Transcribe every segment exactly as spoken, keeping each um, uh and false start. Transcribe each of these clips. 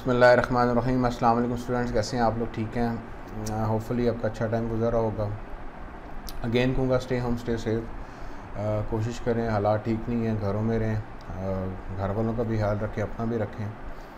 बिस्मिल्लाहिर्रहमानिर्रहीम। अस्सलाम वालेकुम स्टूडेंट्स, कैसे हैं आप लोग? ठीक हैं? होपफुली आपका अच्छा टाइम गुजरा होगा। अगेन कहूँगा स्टे होम स्टे सेफ। कोशिश करें, हालात ठीक नहीं हैं, घरों में रहें, घर वालों का भी ख्याल रखें, अपना भी रखें।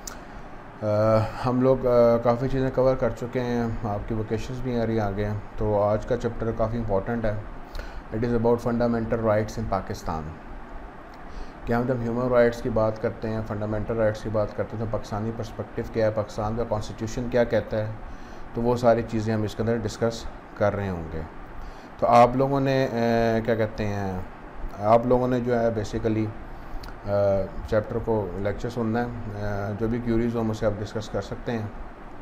uh, हम लोग uh, काफ़ी चीज़ें कवर कर चुके हैं, आपकी वोकेशंस भी आ रही आगे हैं। तो आज का चैप्टर काफ़ी इंपॉर्टेंट है। It is about fundamental rights in Pakistan. कि हम जब ह्यूमन राइट्स की बात करते हैं, फंडामेंटल राइट्स की बात करते हैं, तो पाकिस्तानी पर्सपेक्टिव क्या है, पाकिस्तान का कॉन्स्टिट्यूशन क्या कहता है, तो वो सारी चीज़ें हम इसके अंदर डिस्कस कर रहे होंगे। तो आप लोगों ने ए, क्या कहते हैं, आप लोगों ने जो है बेसिकली चैप्टर को लेक्चर सुनना है। जो भी क्यूरीज हो मुझसे आप डिस्कस कर सकते हैं।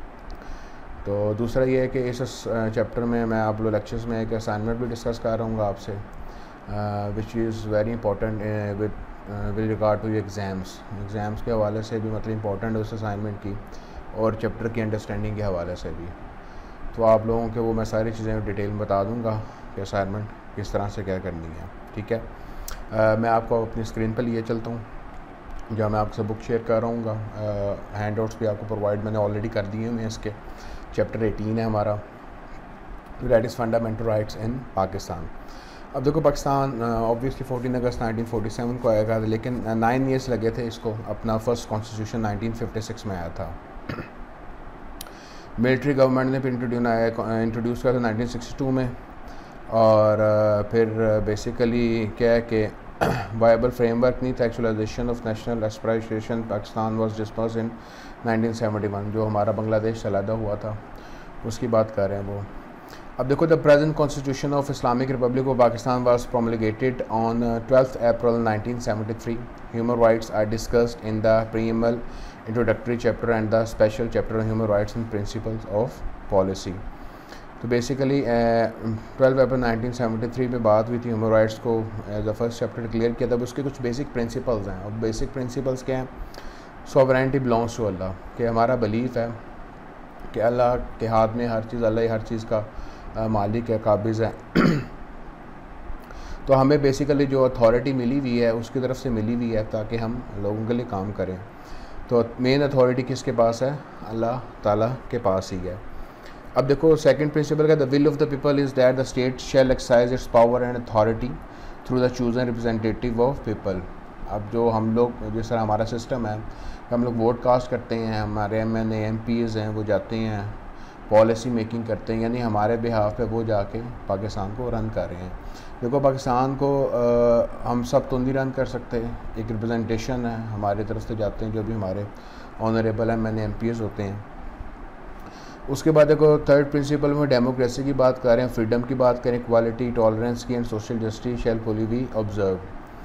तो दूसरा ये है कि इस चैप्टर में मैं आप लोग लेक्चर्स में एक असाइनमेंट भी डिस्कस कर रहा हूँ आपसे, which is very important with with regard to exams exams के हवाले से भी, मतलब इंपॉर्टेंट है उस असाइनमेंट की, और चैप्टर की अंडरस्टैंडिंग के हवाले से भी। तो आप लोगों के वो मैं सारी चीज़ें डिटेल में बता दूंगा कि असाइनमेंट किस तरह से क्या करनी है। ठीक है, आ, मैं आपको अपनी स्क्रीन पर लिए चलता हूँ, जहाँ मैं आपसे बुक शेयर कर रहा हूँ। हैंड आउट्स भी आपको प्रोवाइड मैंने ऑलरेडी कर दिए हुए हैं। इसके चैप्टर एटीन है हमारा, that is fundamental rights in Pakistan. अब देखो, Pakistan obviously fourteen August nineteen forty seven को आएगा, लेकिन नाइन ईयर्स लगे थे इसको। अपना first constitution nineteen fifty six में आया था। मिलिट्री गवर्नमेंट ने फिर इंट्रोड्यूस इंट्रोड्यूस किया था नाइनटीन सिक्सटी टू में, और uh, फिर बेसिकली uh, क्या है कि वायबल फ्रेमवर्क नहीं था। Actualization of national aspiration Pakistan was disperse in nineteen seventy one, जो हमारा बांग्लादेश से अलहदा हुआ था, उसकी बात कर रहे हैं वो। अब देखो, the present constitution of Islamic Republic of Pakistan was promulgated on twelfth April nineteen seventy three. Human rights are discussed in the preamble, introductory chapter and the special chapter on human rights and principles of policy. तो basically twelve April nineteen seventy three में बात हुई थी, human rights को as a first chapter clear किया था। उसके कुछ बेसिक प्रिंसिपल्स हैं। और बेसिक प्रिंसिपल्स क्या हैं? सॉवरेनिटी बिलोंग्स टू अल्लाह, कि हमारा बिलीफ है कि अल्लाह के हाथ में हर चीज़, अल्लाह ही हर चीज़ का मालिक है, काबिज़ है। तो हमें बेसिकली जो अथॉरिटी मिली हुई है उसकी तरफ से मिली हुई है, ताकि हम लोगों के लिए काम करें। तो मेन अथॉरिटी किसके पास है? अल्लाह ताला के पास ही है। अब देखो, सेकंड प्रिंसिपल का, the will of the people is that the state shall exercise its power and authority through the chosen representative of people. अब जो हम लोग, जिस तरह हमारा सिस्टम है, हम लोग वोट कास्ट करते हैं, हमारे M N A M Ps हैं, वो जाते हैं पॉलिसी मेकिंग करते हैं, यानी हमारे बिहाफ पे वो जाके पाकिस्तान को रन कर रहे हैं। देखो, पाकिस्तान को आ, हम सब तो नहीं रन कर सकते, एक रिप्रेजेंटेशन है हमारी तरफ से जाते हैं, जो भी हमारे honourable M N A M Ps होते हैं। उसके बाद देखो, थर्ड प्रिंसिपल में डेमोक्रेसी की बात कर रहे हैं, फ्रीडम की बात करें, इक्वालिटी, टॉलरेंस की and social justice shall fully be observe.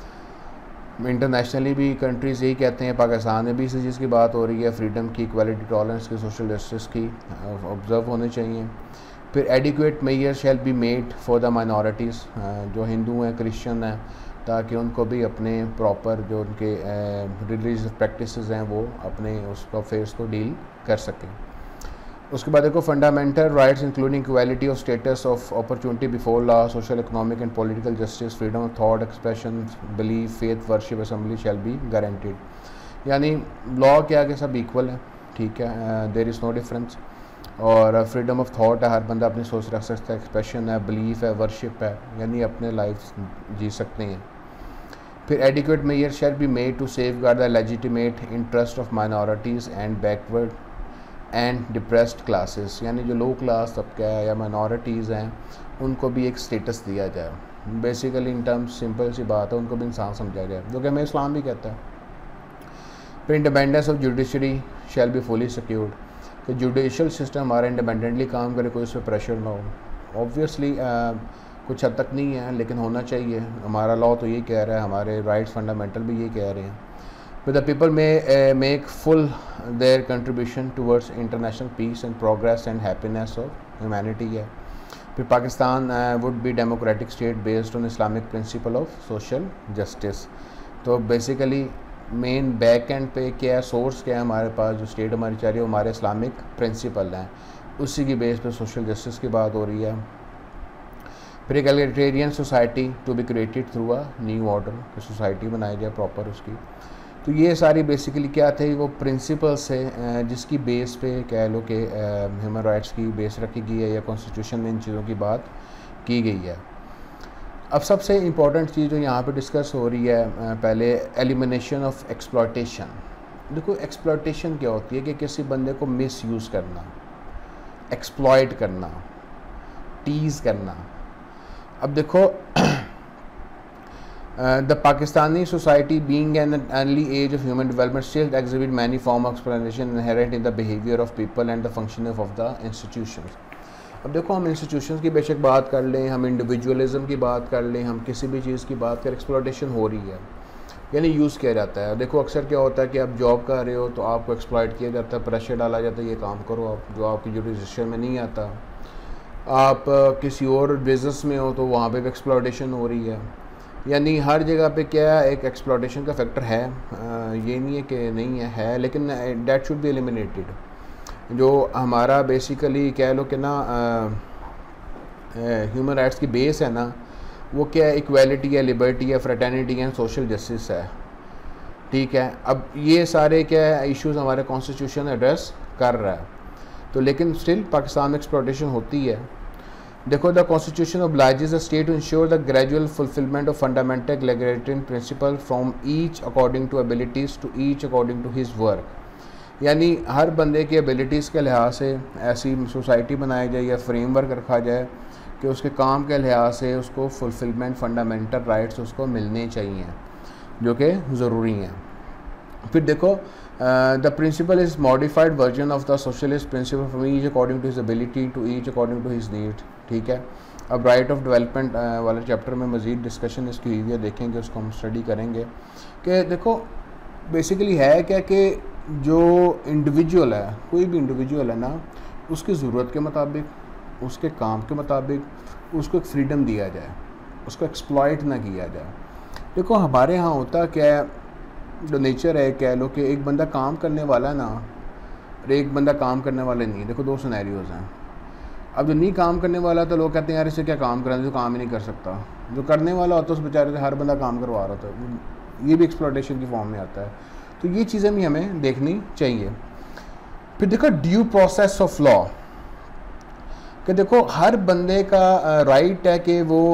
Internationally भी कंट्रीज़ यही कहते हैं, पाकिस्तान में भी इसी चीज़ की बात हो रही है, फ्रीडम की, इक्वालिटी, टॉलरेंस की, सोशल जस्टिस की ऑब्जर्व होने चाहिए। फिर adequate measure shall be made for the minorities, जो हिंदू हैं, क्रिश्चियन हैं, ताकि उनको भी अपने प्रॉपर जो उनके रिलीजियस प्रैक्टिसेस हैं वो अपने उस अफेयर्स को डील कर सकें। उसके बाद देखो, fundamental rights including equality of status of opportunity before law, social, economic and political justice, freedom of thought, expression, belief, faith, worship, assembly shall be guaranteed. यानी लॉ के आगे सब इक्वल है, ठीक है, देयर इज़ नो डिफरेंस। और freedom of thought है, हर बंदा अपनी सोच रख सकता है, एक्सप्रेशन है, बिलीफ है, वर्शिप है, यानी अपने लाइफ जी सकते हैं। फिर adequate measure shall be made to safeguard the legitimate interest of minorities and backward and depressed classes, यानी जो लो क्लास तबका है या माइनॉरिटीज़ हैं, उनको भी एक स्टेटस दिया जाए। बेसिकली इन टर्म्स सिंपल सी बात है, उनको भी इंसान समझा जाए, जो कि हमें इस्लाम भी कहता है। फिर independence of judiciary shall be fully secured, कि जुडिशल सिस्टम हमारा इंडिपेंडेंटली काम करे, कोई उस पर प्रेशर ना हो। ऑब्वियसली कुछ हद तक नहीं है, लेकिन होना चाहिए। हमारा लॉ तो यही कह रहा है, हमारे राइट्स फंडामेंटल भी यही कह रहे हैं। But the people may uh, make full their contribution towards international peace and progress and happiness of humanity है। फिर Pakistan uh, would be democratic state based on Islamic principle of social justice। तो basically main back end पे क्या है, source क्या है हमारे पास, जो स्टेट हमारी चाह रही है, हमारे इस्लामिक प्रिंसिपल हैं, उसी की बेस पे सोशल जस्टिस की बात हो रही है। फिर एक egalitarian society to be created through a new order, कि सोसाइटी बनाई जाए प्रॉपर उसकी। तो ये सारी बेसिकली क्या थे, वो प्रिंसिपल्स है जिसकी बेस पे कह लो कि ह्यूमन राइट्स की बेस रखी गई है या कॉन्स्टिट्यूशन में इन चीज़ों की बात की गई है। अब सबसे इम्पॉर्टेंट चीज़ जो यहाँ पे डिस्कस हो रही है, पहले एलिमिनेशन ऑफ एक्सप्लॉयटेशन। देखो एक्सप्लॉयटेशन क्या होती है कि किसी बंदे को मिस यूज़ करना, एक्सप्लॉयट करना, टीज़ करना। अब देखो the Pakistani society being an early age of human development still exhibit many form of explanation inherent in the behaviour of people and the functioning of the institutions. अब देखो हम institutions की बेशक बात कर लें, हम इंडिविजुअलिज्म की बात कर लें, हम किसी भी चीज़ की बात करें, एक्सप्लॉयटेशन हो रही है यानी यूज़ किया जाता है। देखो अक्सर क्या होता है कि आप जॉब कर रहे हो तो आपको एक्सप्लॉयट किया जाता है, प्रेशर डाला जाता है, ये काम करो आप, जो आपकी जुरिडिक्शन में नहीं आता। आप किसी और बिज़नेस में हो तो वहाँ पे भी एक्सप्लॉयटेशन हो रही है। यानी हर जगह पे क्या एक एक्सप्लॉयटेशन का फैक्टर है, ये नहीं है कि नहीं है, है लेकिन दैट शुड बी एलिमिनेटेड। जो हमारा बेसिकली कह लो कि ना ह्यूमन राइट्स की बेस है ना, वो क्या है, इक्वालिटी है, लिबर्टी है, फ्रेटर्निटी है, सोशल जस्टिस है। ठीक है, अब ये सारे क्या है इश्यूज़ हमारे कॉन्स्टिट्यूशन एड्रेस कर रहा है, तो लेकिन स्टिल पाकिस्तान में एक्सप्लॉयटेशन होती है। देखो the constitution obliges the state to ensure the gradual fulfilment of fundamental legislative principle from each according to abilities to each according to his work. यानी हर बंदे की एबिलिटीज़ के लिहाज से ऐसी सोसाइटी बनाई जाए या फ्रेमवर्क रखा जाए कि उसके काम के लिहाज से उसको फुलफिलमेंट फंडामेंटल राइट्स उसको मिलने चाहिए जो कि ज़रूरी हैं। फिर देखो the principle is modified version of the socialist principle from each according to his ability to each according to his need. ठीक है, अब राइट ऑफ डेवलपमेंट वाले चैप्टर में मज़ीद डिस्कशन इसकी हुई है, देखेंगे उसको हम स्टडी करेंगे कि देखो बेसिकली है क्या कि जो इंडिविजुअल है, कोई भी इंडिविजुअल है ना, उसकी ज़रूरत के मुताबिक, उसके काम के मुताबिक उसको एक फ्रीडम दिया जाए, उसको एक्सप्लॉइट ना किया जाए। देखो हमारे यहाँ होता क्या है, जो नेचर है कह लो कि एक बंदा काम करने वाला है ना और एक बंदा काम करने वाला नहीं है। देखो दो सिनेरियोज़ हैं। अब जो नहीं काम करने वाला तो लोग कहते हैं यार इससे क्या काम कराना, जो काम ही नहीं कर सकता। जो करने वाला होता है उस बेचारे से हर बंदा काम करवा रहा था, ये भी एक्सप्लॉयटेशन की फॉर्म में आता है। तो ये चीज़ें भी हमें देखनी चाहिए। फिर देखो ड्यू प्रोसेस ऑफ लॉ, कि देखो हर बंदे का राइट है कि वो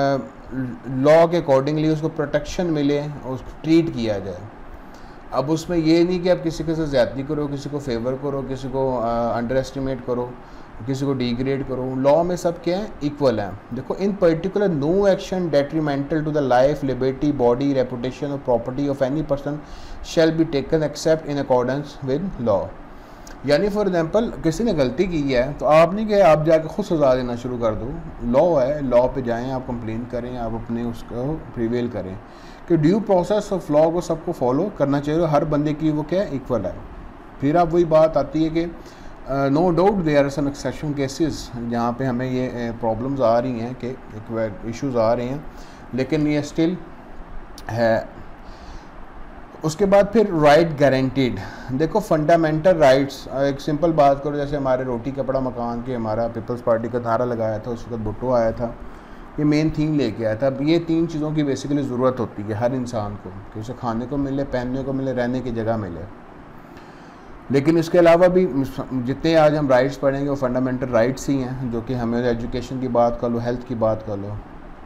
लॉ के अकॉर्डिंगली उसको प्रोटेक्शन मिले और उसको ट्रीट किया जाए। अब उसमें ये नहीं कि आप किसी के साथ ज़्यादती करो, किसी को फेवर करो, किसी को अंडर एस्टिमेट करो, किसी को डिग्रेड करो। लॉ में सब क्या है, इक्वल है। देखो in particular no action detrimental to the life, liberty, body, reputation और property of any person shall be taken except in accordance with law. यानी फॉर एग्जांपल किसी ने गलती की है तो आप नहीं कहे आप जाके खुद सजा देना शुरू कर दो। लॉ है, लॉ पे जाएं, आप कंप्लेन करें, आप अपने उसको प्रिवेल करें कि ड्यू प्रोसेस ऑफ लॉ को सबको फॉलो करना चाहिए, हर बंदे की वो क्या इक्वल है। फिर अब वही बात आती है कि no doubt there are some exception cases जहाँ पे हमें ये प्रॉब्लम्स आ रही हैं कि इश्यूज आ रहे हैं, लेकिन ये स्टिल है। उसके बाद फिर राइट गारंटीड। देखो फंडामेंटल राइट्स, एक सिंपल बात करो, जैसे हमारे रोटी कपड़ा मकान के हमारा पीपल्स पार्टी का नारा लगाया था, उस वक्त भुट्टो आया था, ये मेन थीम लेके आया था। अब ये तीन चीज़ों की बेसिकली ज़रूरत होती है हर इंसान को, कि उसे खाने को मिले, पहनने को मिले, रहने की जगह मिले। लेकिन इसके अलावा भी जितने आज हम राइट्स पढ़ेंगे वो फंडामेंटल राइट्स ही हैं, जो कि हमें एजुकेशन की बात कर लो, हेल्थ की बात कर लो।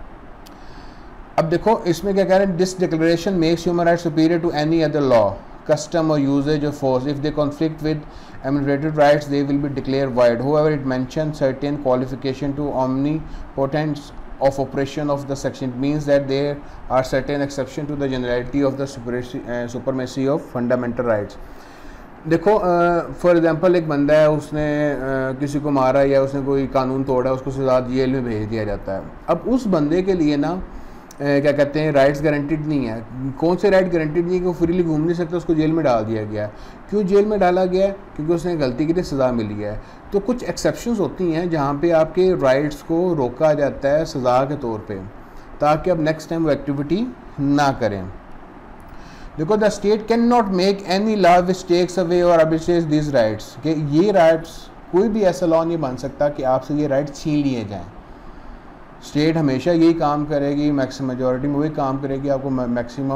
अब देखो इसमें क्या कह रहे हैं, this declaration makes human rights superior to any other law, custom और usages of force. If they conflict with enumerated rights they will be declare void. However it mention certain qualification to omnipotence of operation of the section. It means that there are certain exception to the generality of the supremacy of fundamental rights. देखो for example एक बंदा है, उसने uh, किसी को मारा या उसने कोई कानून तोड़ा, उसको सजा जेल में भेज दिया जाता है। अब उस बंदे के लिए ना Uh, क्या कहते हैं, राइट्स गारंटीड नहीं है। कौन से राइट गारंटीड नहीं है कि वो फ्रीली घूम नहीं सकता, उसको जेल में डाल दिया गया है। क्यों जेल में डाला गया है? क्योंकि उसने गलती के लिए सज़ा मिली है। तो कुछ एक्सेप्शंस होती हैं जहाँ पे आपके राइट्स को रोका जाता है सज़ा के तौर पे, ताकि अब नेक्स्ट टाइम वो एक्टिविटी ना करें। देखो the state can not make any law which takes away or abridges this rights, कि ये राइट्स, कोई भी ऐसा लॉ नहीं बन सकता कि आपसे ये राइट्स छीन लिए जाएँ। स्टेट हमेशा यही काम करेगी, मैक्सिमम मेजॉरिटी में वही काम करेगी, आपको मैक्सिमम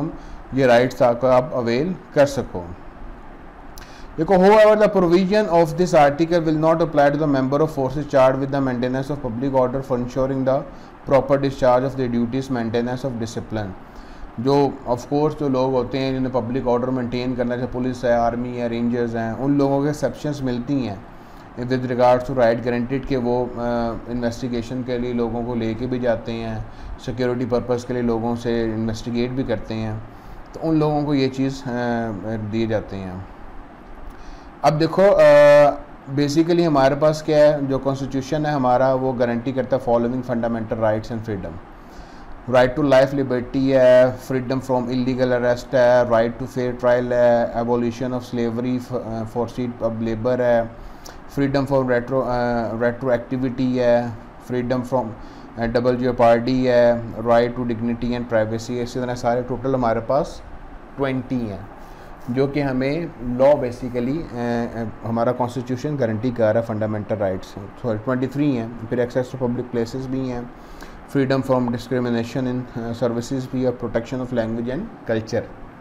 ये राइट्स आपको आप अवेल कर सको। देखो, however the provision of this article will not apply to the member of forces charged with the maintenance of public order for ensuring the proper discharge of their duties, maintenance of discipline। जो of course जो लोग होते हैं जिन्हें public order maintain करना, चाहे police है, army है, रेंजर्स हैं, उन लोगों के एक्सेप्शंस मिलती हैं with regards to right guaranteed कि वो इन्वेस्टिगेशन uh, के लिए लोगों को लेके भी जाते हैं, सिक्योरिटी पर्पस के लिए लोगों से इन्वेस्टिगेट भी करते हैं, तो उन लोगों को ये चीज़ uh, दिए जाते हैं। अब देखो, बेसिकली uh, हमारे पास क्या है, जो कॉन्स्टिट्यूशन है हमारा वो गारंटी करता है following fundamental rights and freedom. Right to life liberty है, फ्रीडम फ्रॉम इलीगल अरेस्ट है, राइट टू फेयर ट्रायल है, abolition of slavery forced of labour है, freedom from retro retroactivity है, फ्रीडम फ्रॉम डबल जेओपार्डी है, right to dignity and privacy है। इसी तरह सारे टोटल हमारे पास ट्वेंटी हैं जो कि हमें लॉ बेसिकली हमारा कॉन्स्टिट्यूशन गारंटी कर रहा है fundamental rights. Sorry twenty three हैं। फिर एक्सेस टू पब्लिक प्लेसेस भी हैं, freedom from discrimination in services भी, और protection of language and culture.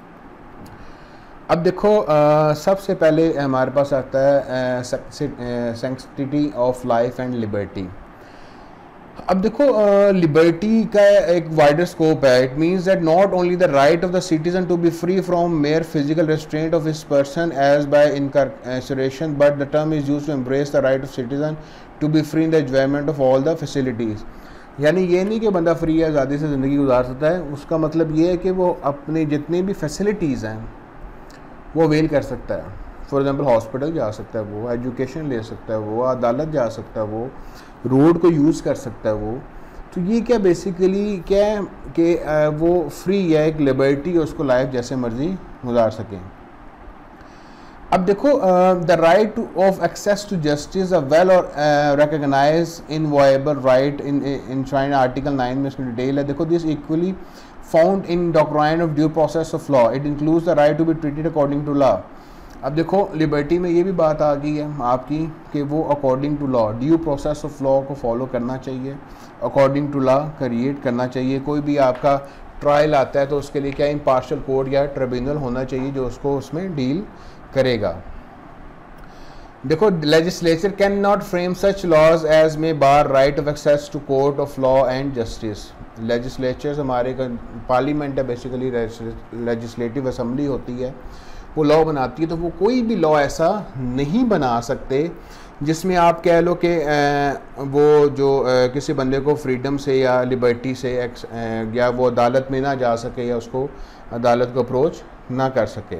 अब देखो, uh, सबसे पहले हमारे पास आता है sanctity of life and liberty. अब देखो, लिबर्टी uh, का एक वाइडर स्कोप है। It means that not only the right of the citizen to be free from mere physical restraint of his person as by incarceration, but the term is used to embrace the right of citizen to be free in the enjoyment of all the facilities. यानी ये नहीं कि बंदा free है, आज़ादी से ज़िंदगी गुजार सकता है, उसका मतलब ये है कि वो अपनी जितनी भी फैसिलिटीज़ हैं वो अवेल कर सकता है। फॉर एग्जांपल हॉस्पिटल जा सकता है, वो एजुकेशन ले सकता है, वो अदालत जा सकता है, वो रोड को यूज़ कर सकता है। वो तो ये क्या बेसिकली क्या है कि वो फ्री है, एक लिबर्टी, उसको लाइफ जैसे मर्जी गुजार सकें। अब देखो, the right of access to justice a well or recognise inviolable right in enshrined article nine में इसकी डिटेल है। देखो, this equally found in doctrine of due process of law, it includes the right to be treated according to law. अब देखो, liberty में ये भी बात आ गई है आपकी कि वो according to law, due process of law को फॉलो करना चाहिए, अकॉर्डिंग टू लॉ क्रिएट करना चाहिए। कोई भी आपका ट्रायल आता है तो उसके लिए क्या इम्पार्शियल कोर्ट या ट्रिब्यूनल होना चाहिए जो उसको उसमें डील करेगा। देखो, legislature can not frame such laws as may bar right of access to court of law and justice. Legislature हमारे का पार्लियामेंट है, बेसिकली लेजिस्लेटिव असम्बली होती है, वो लॉ बनाती है। तो वो कोई भी लॉ ऐसा नहीं बना सकते जिसमें आप कह लो कि वो जो आ, किसी बंदे को फ्रीडम से या लिबर्टी से एक्स, आ, या वो अदालत में ना जा सके या उसको अदालत को अप्रोच ना कर सके।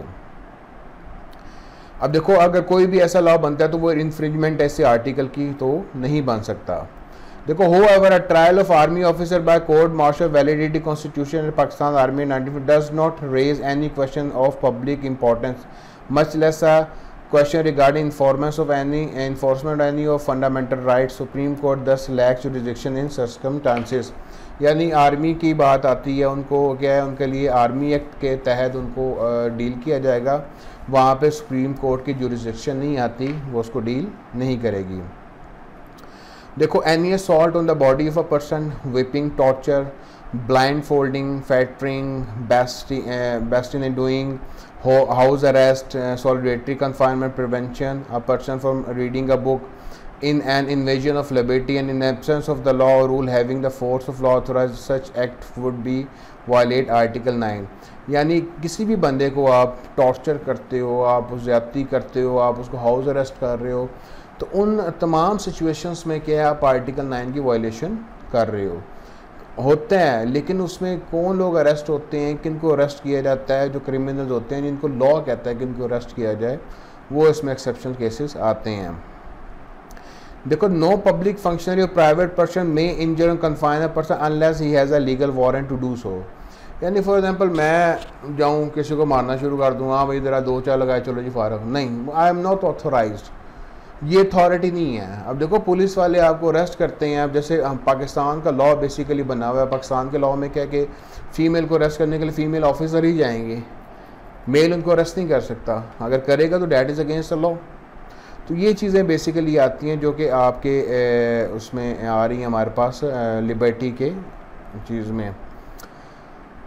अब देखो, अगर कोई भी ऐसा लॉ बनता है तो वो इन्फ्रिंजमेंट ऐसे आर्टिकल की तो नहीं बन सकता। देखो, however a trial of army officer by court martial validity constitution of Pakistan Army ninety-four does not raise any question of public importance, much less a question regarding enforcement of any enforcement of any of fundamental rights. Supreme Court thus lacks jurisdiction in circumstances। यानी army की बात आती है, उनको क्या है, उनके लिए आर्मी एक्ट के तहत उनको डील किया जाएगा, वहाँ पे सुप्रीम कोर्ट की जुरिस्डिक्शन नहीं आती, वो उसको डील नहीं करेगी। देखो, any assault on the body of a person, whipping, torture, blindfolding, fettering, basting and doing, house arrest, solitary confinement, prevention a person from reading a book in an invasion of liberty and in absence of the law or rule having the force of law authorized such act would be violate article nine. यानी किसी भी बंदे को आप torture करते हो, आप उस ज्यादती करते हो, आप उसको हाउस अरेस्ट कर रहे हो, तो उन तमाम सिचुएशंस में क्या है, आप आर्टिकल नाइन की वायलेशन कर रहे हो। होते हैं, लेकिन उसमें कौन लोग अरेस्ट होते हैं, किन को अरेस्ट किया जाता है, जो क्रिमिनल्स होते हैं जिनको लॉ कहता है कि इनको अरेस्ट किया जाए, वो इसमें एक्सेप्शनल केसेस आते हैं। देखो, no public functionary or private person may injure and confine a person unless he has a legal warrant to do so. यानी फॉर एग्जांपल मैं जाऊँ किसी को मारना शुरू कर दूँ, हाँ भाई ज़रा दो चार लगाए चलो जी फारग, नहीं, आई एम नॉट ऑथोराइज्ड, ये अथॉरिटी नहीं है। अब देखो, पुलिस वाले आपको अरेस्ट करते हैं। अब जैसे हम पाकिस्तान का लॉ बेसिकली बना हुआ है, पाकिस्तान के लॉ में क्या है कि फ़ीमेल को अरेस्ट करने के लिए फ़ीमेल ऑफिसर ही जाएंगे, मेल उनको अरेस्ट नहीं कर सकता, अगर करेगा तो that is against the law. तो ये चीज़ें बेसिकली आती हैं जो कि आपके ए, उसमें आ रही हैं हमारे पास लिबर्टी के चीज़ में।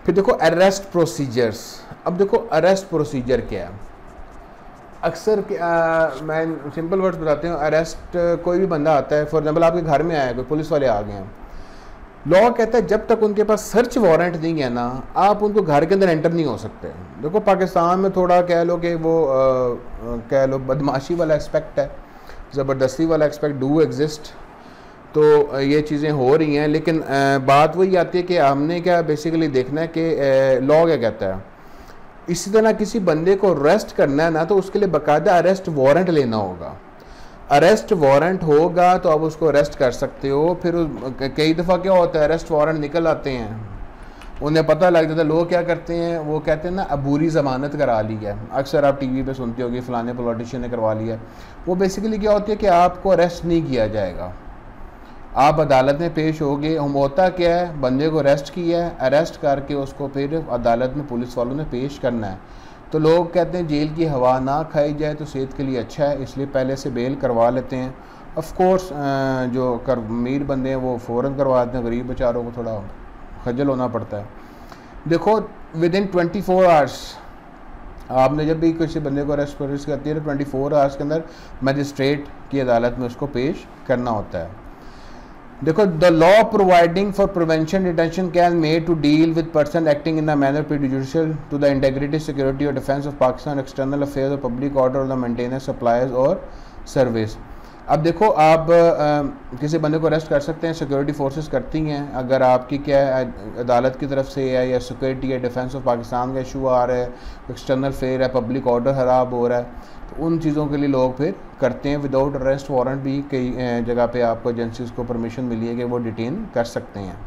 फिर देखो अरेस्ट प्रोसीजर्स। अब देखो अरेस्ट प्रोसीजर क्या है, अक्सर क्या, मैं सिंपल वर्ड्स बताते हूँ। अरेस्ट, कोई भी बंदा आता है, फॉर एग्जांपल आपके घर में आया, कोई पुलिस वाले आ गए हैं, लॉ कहता है जब तक उनके पास सर्च वारंट नहीं है ना, आप उनको घर के अंदर एंटर नहीं हो सकते। देखो पाकिस्तान में थोड़ा कह लो कि वो आ, कह लो बदमाशी वाला एक्सपेक्ट है, ज़बरदस्ती वाला एक्सपेक्ट डू एग्जिस्ट, तो ये चीज़ें हो रही हैं। लेकिन आ, बात वही आती है कि हमने क्या बेसिकली देखना है कि लॉ क्या कहता है। इसी तरह किसी बंदे को अरेस्ट करना है ना, तो उसके लिए बाकायदा अरेस्ट वारंट लेना होगा। अरेस्ट वारंट होगा तो आप उसको अरेस्ट कर सकते हो। फिर कई दफ़ा क्या होता है, अरेस्ट वारंट निकल आते हैं, उन्हें पता लग जाता है, लोग क्या करते हैं, वो कहते हैं ना अबूरी ज़मानत करा ली है। अक्सर आप टीवी पे सुनते होगे फ़लाने पॉलिटिशियन ने करवा लिया। वो बेसिकली क्या होती है कि आपको अरेस्ट नहीं किया जाएगा, आप अदालत में पेश होगे। हम होता क्या है, बंदे को अरेस्ट किया है, अरेस्ट करके उसको फिर अदालत में पुलिस वालों ने पेश करना है। तो लोग कहते हैं जेल की हवा ना खाई जाए तो सेहत के लिए अच्छा है, इसलिए पहले से बेल करवा लेते हैं। ऑफ कोर्स जो कर अमीर बंदे हैं वो फ़ौरन करवा देते हैं, गरीब बेचारों को थोड़ा खजल होना पड़ता है। देखो within twenty four hours आपने जब भी किसी बंदे को अरेस्ट पुलिस करती है तो ट्वेंटी फोर आवर्स के अंदर मजिस्ट्रेट की अदालत में उसको पेश करना होता है। देखो the law providing for prevention detention can made to deal with person acting in a manner prejudicial to the integrity security or defence of Pakistan external affairs or public order or the maintenance supplies or service. अब देखो आप आ, किसी बंदे को arrest कर सकते हैं, security forces करती हैं। अगर आपकी क्या है अदालत की तरफ से है या सिक्योरिटी या डिफेंस ऑफ पाकिस्तान का इशू आ रहा है, एक्सटर्नल फेयर है, पब्लिक ऑर्डर ख़राब हो रहा है, तो उन चीज़ों के लिए लोग फिर करते हैं। विदाउट अरेस्ट वारंट भी कई जगह पे आपको एजेंसीज को परमिशन मिली है कि वो डिटेन कर सकते हैं।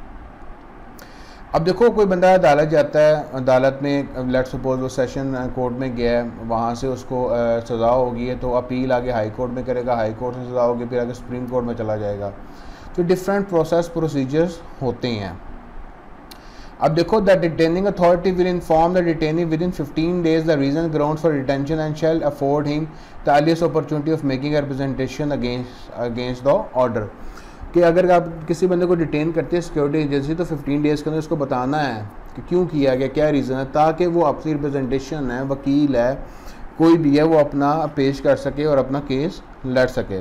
अब देखो कोई बंदा अदालत जाता है, अदालत में लेट सपोज वो सेशन कोर्ट में गया है, वहाँ से उसको सज़ा होगी है तो अपील आगे हाई कोर्ट में करेगा, हाई कोर्ट से सज़ा होगी, फिर आगे सुप्रीम कोर्ट में चला जाएगा। तो डिफरेंट प्रोसेस प्रोसीजर्स होते हैं। अब देखो the detaining authority will inform the detainee within fifteen days the reason ground for detention and shall afford him the earliest opportunity of making representation against against the order. कि अगर आप किसी बंदे को डिटेन करती है security agency तो fifteen days के अंदर उसको बताना है कि क्यों किया गया, क्या रीज़न है, ताकि वो अपनी रिप्रेजेंटेशन है, वकील है, कोई भी है, वो अपना पेश कर सके और अपना केस लड़ सके।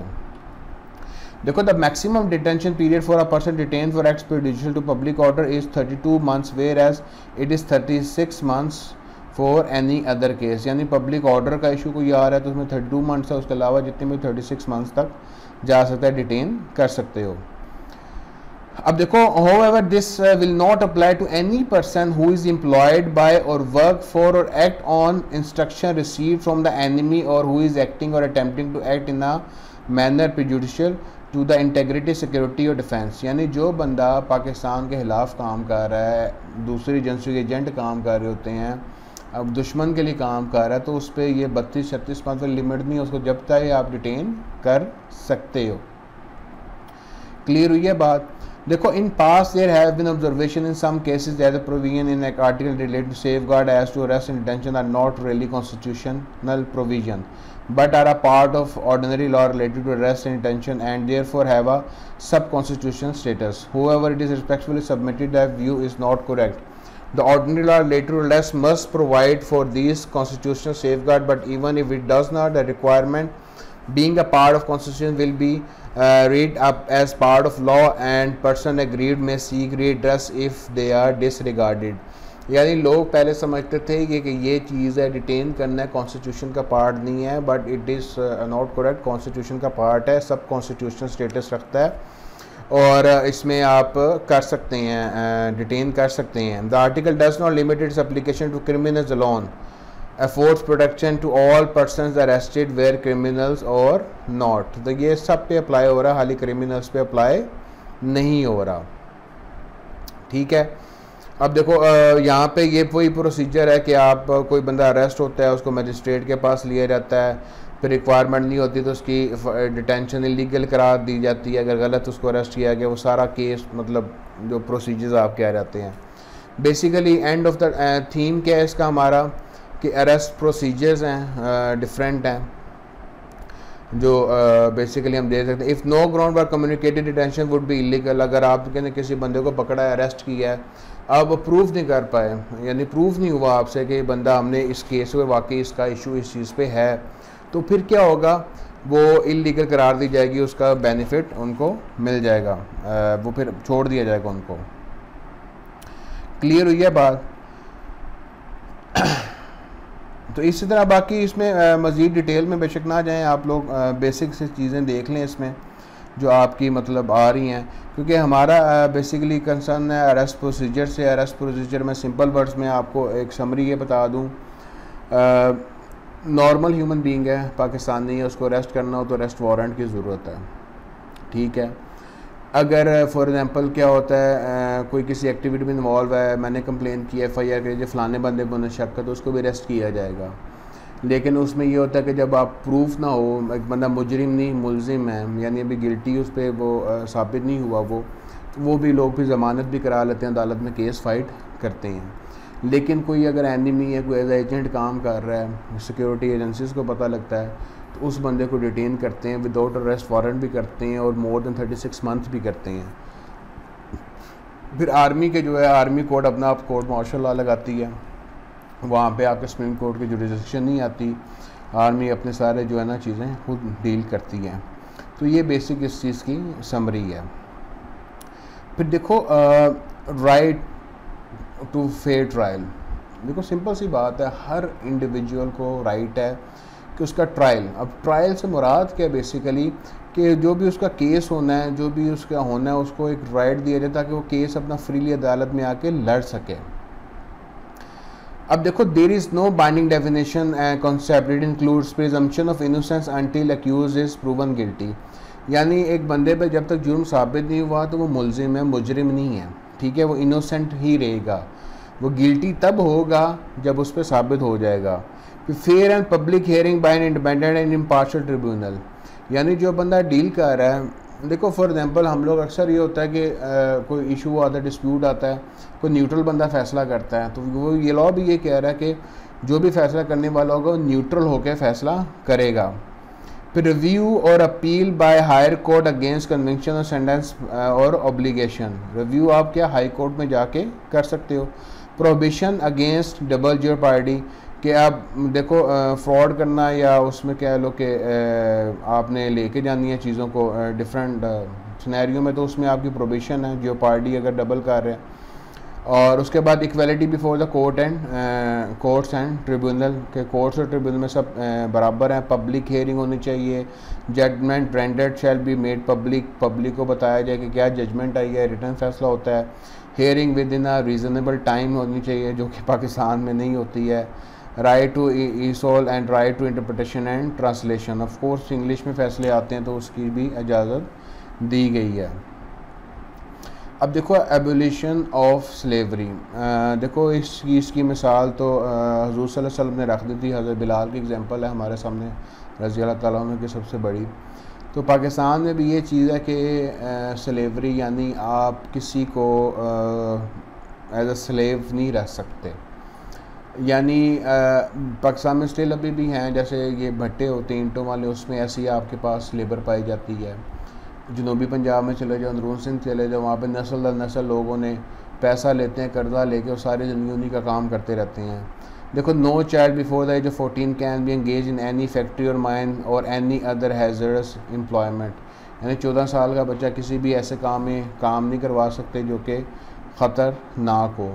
देखो the maximum detention period for a person detain for acts prejudicial to public order is thirty two months whereas it is thirty six months for any other case. यानी पब्लिक ऑर्डर का issue कोई आ रहा है तो उसमें thirty two months है, उसके अलावा जितने भी थर्टी सिक्स मंथ्स तक जा सकता है, डिटेन कर सकते हो। अब देखो however this uh, will not apply to any person who is employed by or work for or act on instruction received from the enemy or who is acting or attempting to act in a manner prejudicial to the integrity security or defense। यानी जो बंदा पाकिस्तान के खिलाफ काम कर रहा है, दूसरी एजेंसी के एजेंट काम कर रहे होते हैं, अब दुश्मन के लिए काम कर रहा है, तो उस पर ये बत्तीस छत्तीस पाँच लिमिट नहीं है, उसको जब चाहे आप डिटेन कर सकते हो। क्लियर हुई है बात। देखो in past there have been observation in some cases that the provision in an article related to safeguard as to arrest and detention are not really constitutional provision but are a part of ordinary law related to arrest and detention and therefore have a sub-constitutional status. However, it is respectfully submitted that view is not correct. The ordinary law related to arrest must provide for these constitutional safeguards, but even if it does not, the requirement being a part of constitution will be uh, read up as part of law and person aggrieved may seek redress if they are disregarded. यानी लोग पहले समझते थे कि, कि ये चीज़ है, detain करना है, कॉन्स्टिट्यूशन का पार्ट नहीं है, but it is not correct, constitution का पार्ट है, सब कॉन्स्टिट्यूशनल स्टेटस रखता है और इसमें आप कर सकते हैं, डिटेन कर सकते हैं। The article does not limit its application to criminals alone, affords protection to all persons arrested where criminals or not. तो ये सब पे अप्लाई हो रहा है, खाली क्रिमिनल्स पे अप्लाई नहीं हो रहा। ठीक है। अब देखो यहाँ पे ये वही प्रोसीजर है कि आप कोई बंदा अरेस्ट होता है, उसको मजिस्ट्रेट के पास लिया जाता है, फिर रिक्वायरमेंट नहीं होती तो उसकी डिटेंशन इलीगल करार दी जाती है। अगर गलत उसको अरेस्ट किया गया, वो सारा केस मतलब जो प्रोसीजर्स आपके आ जाते हैं। Basically end of the theme क्या है इसका हमारा कि अरेस्ट प्रोसीजर्स हैं, डिफरेंट हैं। जो बेसिकली uh, हम दे सकते हैं। If no ground were communicated detention would be illegal, अगर आप कहते किसी बंदे को पकड़ा है, अरेस्ट किया है, आप प्रूफ नहीं कर पाए, यानी प्रूफ नहीं हुआ आपसे कि बंदा हमने इस केस में वाकई इसका इशू इस चीज़ पे है, तो फिर क्या होगा, वो इलीगल करार दी जाएगी, उसका बेनिफिट उनको मिल जाएगा, uh, वो फिर छोड़ दिया जाएगा उनको। क्लियर हुई है बात? तो इसी तरह बाकी इसमें मज़ीद डिटेल में बेशक ना जाएं, आप लोग बेसिक से चीज़ें देख लें इसमें जो आपकी मतलब आ रही हैं, क्योंकि हमारा बेसिकली कंसर्न है अरेस्ट प्रोसीजर से। अरेस्ट प्रोसीजर में सिंपल वर्ड्स में आपको एक समरी ये बता दूं, नॉर्मल ह्यूमन बीइंग है, पाकिस्तानी है, उसको अरेस्ट करना हो तो अरेस्ट वारंट की ज़रूरत है, ठीक है। अगर फॉर एग्ज़ाम्पल क्या होता है, आ, कोई किसी एक्टिविटी में इन्वॉल्व है, मैंने कंप्लेन की, एफ आई आर करी, जो फलाने बंदे पर शक है, तो उसको भी अरेस्ट किया जाएगा। लेकिन उसमें ये होता है कि जब आप प्रूफ ना हो, एक बंदा मुजरिम नहीं मुलजिम है, यानी अभी गिल्टी उस पर वो आ, साबित नहीं हुआ, वो तो वो भी लोग फिर ज़मानत भी करा लेते हैं, अदालत में केस फाइट करते हैं। लेकिन कोई अगर एनिमी है, कोई एज एजेंट काम कर रहा है, सिक्योरिटी एजेंसीज़ को पता लगता है, तो उस बंदे को डिटेन करते हैं, विदाउट अरेस्ट वारंट भी करते हैं, और more than thirty six month भी करते हैं। फिर आर्मी के जो है, आर्मी कोर्ट अपना आप कोर्ट मार्शल लॉ लगाती है, वहाँ पे आपके सुप्रीम कोर्ट की जुरिडिक्शन नहीं आती, आर्मी अपने सारे जो है ना चीज़ें खुद डील करती है। तो ये बेसिक इस चीज़ की समरी है। फिर देखो राइट टू फेयर ट्रायल, देखो सिंपल सी बात है, हर इंडिविजुअल को राइट है कि उसका ट्रायल, अब ट्रायल से मुराद क्या है बेसिकली, कि जो भी उसका केस होना है, जो भी उसका होना है, उसको एक राइट दिया जाए ताकि वो केस अपना फ्रीली अदालत में आके लड़ सके। अब देखो, there is no binding definition and concept, it includes presumption of innocence until accuse is proven guilty, यानी एक बंदे पे जब तक जुर्म साबित नहीं हुआ तो वो मुलजिम है, मुजरिम नहीं है, ठीक है, वो इनोसेंट ही रहेगा, वो गिल्टी तब होगा जब उस पर साबित हो जाएगा। Fair and public hearing by an independent and impartial tribunal, यानी जो बंदा डील कर रहा है, देखो फॉर एग्जांपल हम लोग अक्सर ये होता है कि आ, कोई इशू आता है, डिस्प्यूट आता है, कोई न्यूट्रल बंदा फैसला करता है, तो वो ये लॉ भी ये कह रहा है कि जो भी फैसला करने वाला होगा वो न्यूट्रल होकर फैसला करेगा। फिर review or appeal by higher court against conviction or sentence or obligation, review आप क्या हाई कोर्ट में जाके कर सकते हो। प्रोहिबिशन अगेंस्ट डबल जेओपार्डी, कि आप देखो फ्रॉड करना या उसमें क्या लो कि आपने लेके जानी है चीज़ों को डिफरेंट सिनेरियो में, तो उसमें आपकी प्रोहिबिशन है, जेओपार्डी अगर डबल कर रहे हैं। और उसके बाद equality before the court and courts and tribunal, के कोर्ट्स और ट्रिब्यूनल में सब uh, बराबर हैं। पब्लिक हियरिंग होनी चाहिए, judgment rendered shall be made public, public को बताया जाए कि क्या जजमेंट आई है, रिटर्न फैसला होता है। Hearing within a reasonable time होनी चाहिए, जो कि पाकिस्तान में नहीं होती है। राइट टू ईसोल and right to interpretation and translation, of course English में फैसले आते हैं तो उसकी भी इजाज़त दी गई है। अब देखो एबोलिशन ऑफ स्लेवरी, देखो इस चीज़ की मिसाल तो हुज़ूर सल्लल्लाहु अलैहि वसल्लम ने रख दी थी, हज़रत बिलाल की एग्जांपल है हमारे सामने रज़ी अल्लाह ताला अन्हु की सबसे बड़ी। तो पाकिस्तान में भी ये चीज़ है कि स्लेवरी यानी आप किसी को एज अ स्लेव नहीं रख सकते, यानी पाकिस्तान में स्टिल अभी भी हैं, जैसे ये भट्टे होते हैं ईंटों वाले, उसमें ऐसी आपके पास लेबर पाई जाती है। जनूबी पंजाब में चले जाओ, अंदरून सिंध चले जाओ, वहाँ पे नस्ल दर नस्ल लोगों ने पैसा लेते हैं, कर्जा लेके, और सारी ज़िंदगी उन्हीं का काम करते रहते हैं। देखो, no child before the age of fourteen can be engage in any factory or mine or any other hazardous employment, यानी चौदह साल का बच्चा किसी भी ऐसे काम में काम नहीं करवा सकते जो कि ख़तरनाक हो।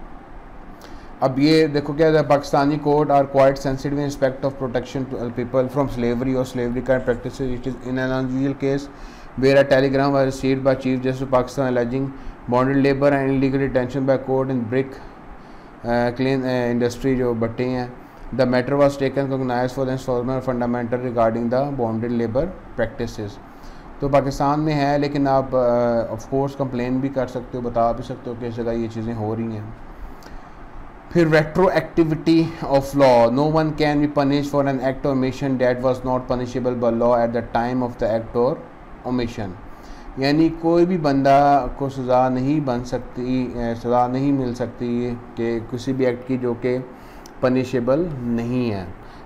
अब ये देखो क्या है, Pakistani court are quite sensitive in respect of protection to people from slavery और स्लेवरी का practice, it is in an unusual case where a telegram was received by Chief Justice of Pakistan alleging bonded labor and illegal detention by court in brick uh, clean uh, industry जो भट्टे हैं। The matter was taken cognized for the enforcement of fundamental regarding the bonded labor practices। तो पाकिस्तान में है, लेकिन आप of course complain भी कर सकते हो, बता भी सकते हो कि इस जगह ये चीज़ें हो रही हैं। फिर retroactivity of law, no one can be punish for an act or omission that was not punishable by law at the time of the act or omission, यानी कोई भी बंदा को सज़ा नहीं बन सकती, सज़ा नहीं मिल सकती कि किसी भी एक्ट की जो कि पनिशेबल नहीं है।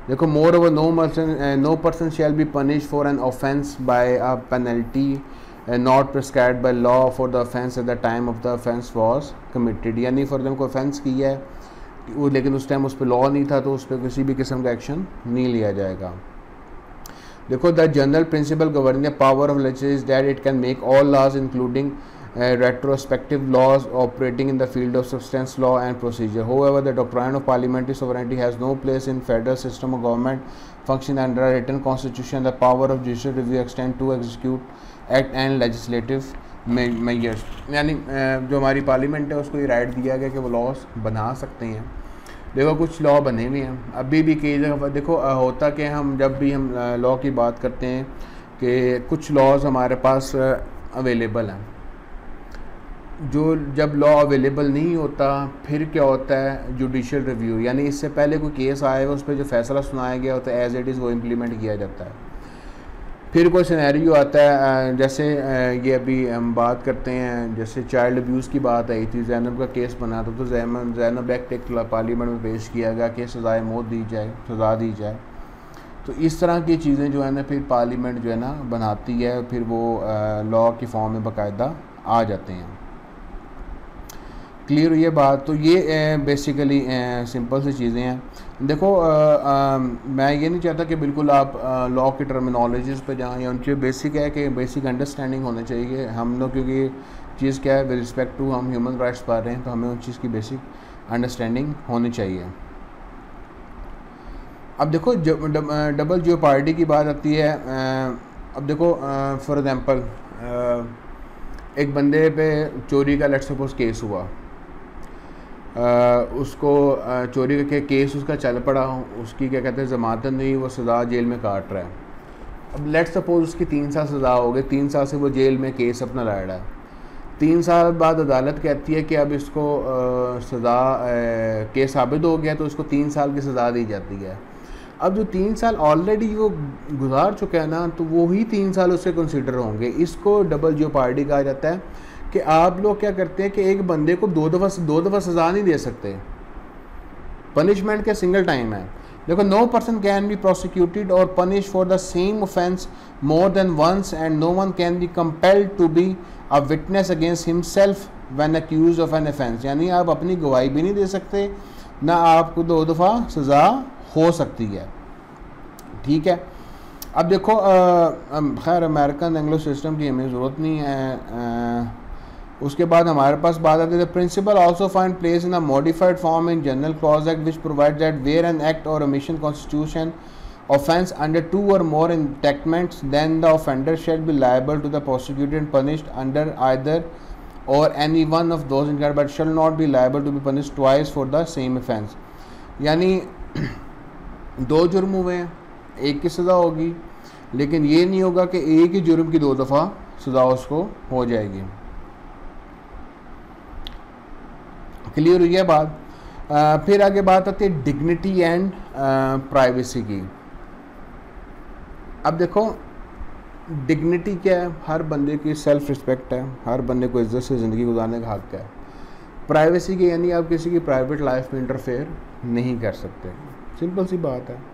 देखो, moreover no person no person shall be punish for an offence by a penalty not prescribed by law for the offence at the time of the offence was committed. यानी for example कोई offence किया है वो, लेकिन उस time उस पर law नहीं था, तो उस पर किसी भी किस्म का एक्शन नहीं लिया जाएगा। देखो, the general principle governing the power of legislature is that it can make all laws including Uh, retrospective laws operating in the field of substance law and procedure. However, the doctrine of parliamentary sovereignty has no place in federal system of government function under a written constitution. The power of judicial review extend to execute act and legislative measures. यानी जो हमारी parliament है उसको ये right दिया गया कि वो लॉज बना सकते हैं। देखो, कुछ लॉ बने हुए हैं अभी भी कई जगह। देखो, होता कि हम जब भी हम लॉ की बात करते हैं कि कुछ लॉज हमारे पास अवेलेबल हैं, जो जब लॉ अवेलेबल नहीं होता फिर क्या होता है, जुडिशल रिव्यू, यानी इससे पहले कोई केस आया हुआ उस पर जो फैसला सुनाया गया होता है एज इट इज़ वो इम्प्लीमेंट किया जाता है। फिर कोई सिनेरियो आता है, जैसे ये अभी हम बात करते हैं, जैसे चाइल्ड अब्यूज़ की बात आई थी, ज़ैनब का केस बना था, तो ज़ैनब ज़ैनब एक्ट एक पार्लियामेंट में पेश किया गया कि सज़ाए मौत दी जाए, सज़ा दी जाए। तो इस तरह की चीज़ें जो है ना फिर पार्लियामेंट जो है ना बनाती है, फिर वो लॉ की फॉर्म में बाकायदा आ जाते हैं। क्लियर हुई ये बात। तो ये बेसिकली सिंपल सी चीज़ें हैं। देखो, आ, आ, मैं ये नहीं चाहता कि बिल्कुल आप लॉ की टर्मिनोलॉजीज़ पे जाएं, या उनकी बेसिक है कि बेसिक अंडरस्टैंडिंग होनी चाहिए हम लोग, क्योंकि चीज़ क्या है, विद रिस्पेक्ट टू हम ह्यूमन राइट्स पा रहे हैं, तो हमें उन चीज़ की बेसिक अंडरस्टैंडिंग होनी चाहिए। अब देखो, डबल जियोपार्डी की बात आती है। अब देखो, फॉर एग्जांपल एक बंदे पे चोरी का लेट्स सपोज केस हुआ, Uh, उसको uh, चोरी के केस उसका चल पड़ा, उसकी क्या कहते हैं ज़मानत नहीं, वो सज़ा जेल में काट रहा है। अब लेट्स सपोज उसकी तीन साल सज़ा हो गई, तीन साल से वो जेल में केस अपना लड़ रहा है। तीन साल बाद अदालत कहती है कि अब इसको सज़ा केस साबित हो गया, तो उसको तीन साल की सज़ा दी जाती है। अब जो तीन साल ऑलरेडी वो गुजार चुका है ना, तो वो ही तीन साल उससे कंसिडर होंगे। इसको डबल जियोपार्डी कहा जाता है कि आप लोग क्या करते हैं कि एक बंदे को दो दफ़ा दो दफ़ा सज़ा नहीं दे सकते, पनिशमेंट का सिंगल टाइम है। देखो, no person can be prosecuted or punish for the same offence more than once and no one can be compelled to be a witness against himself when accused of an offence. यानी आप अपनी गवाही भी नहीं दे सकते, ना आपको दो दफ़ा सज़ा हो सकती है। ठीक है। अब देखो, खैर अमेरिकन एंग्लो सिस्टम की हमें ज़रूरत नहीं है। आ, उसके बाद हमारे पास बात आती है, principle also find place in a modified form in general clause act which provide that where an act or omission constitution offence under two or more enactments then the offender shall be liable to the prosecuted and punished under either or any one of those included but shall not be liable to be punished twice for the same offence. यानी दो जुर्म हुए हैं, एक की सज़ा होगी, लेकिन ये नहीं होगा कि एक ही जुर्म की दो दफ़ा सज़ा उसको हो जाएगी। क्लियर हुई है बात। आ, फिर आगे बात आती है डिग्निटी एंड प्राइवेसी की। अब देखो, डिग्निटी क्या है, हर बंदे की सेल्फ रिस्पेक्ट है, हर बंदे को इज्जत से ज़िंदगी गुजारने का हक है। प्राइवेसी की यानी आप किसी की प्राइवेट लाइफ में इंटरफेयर नहीं कर सकते, सिंपल सी बात है।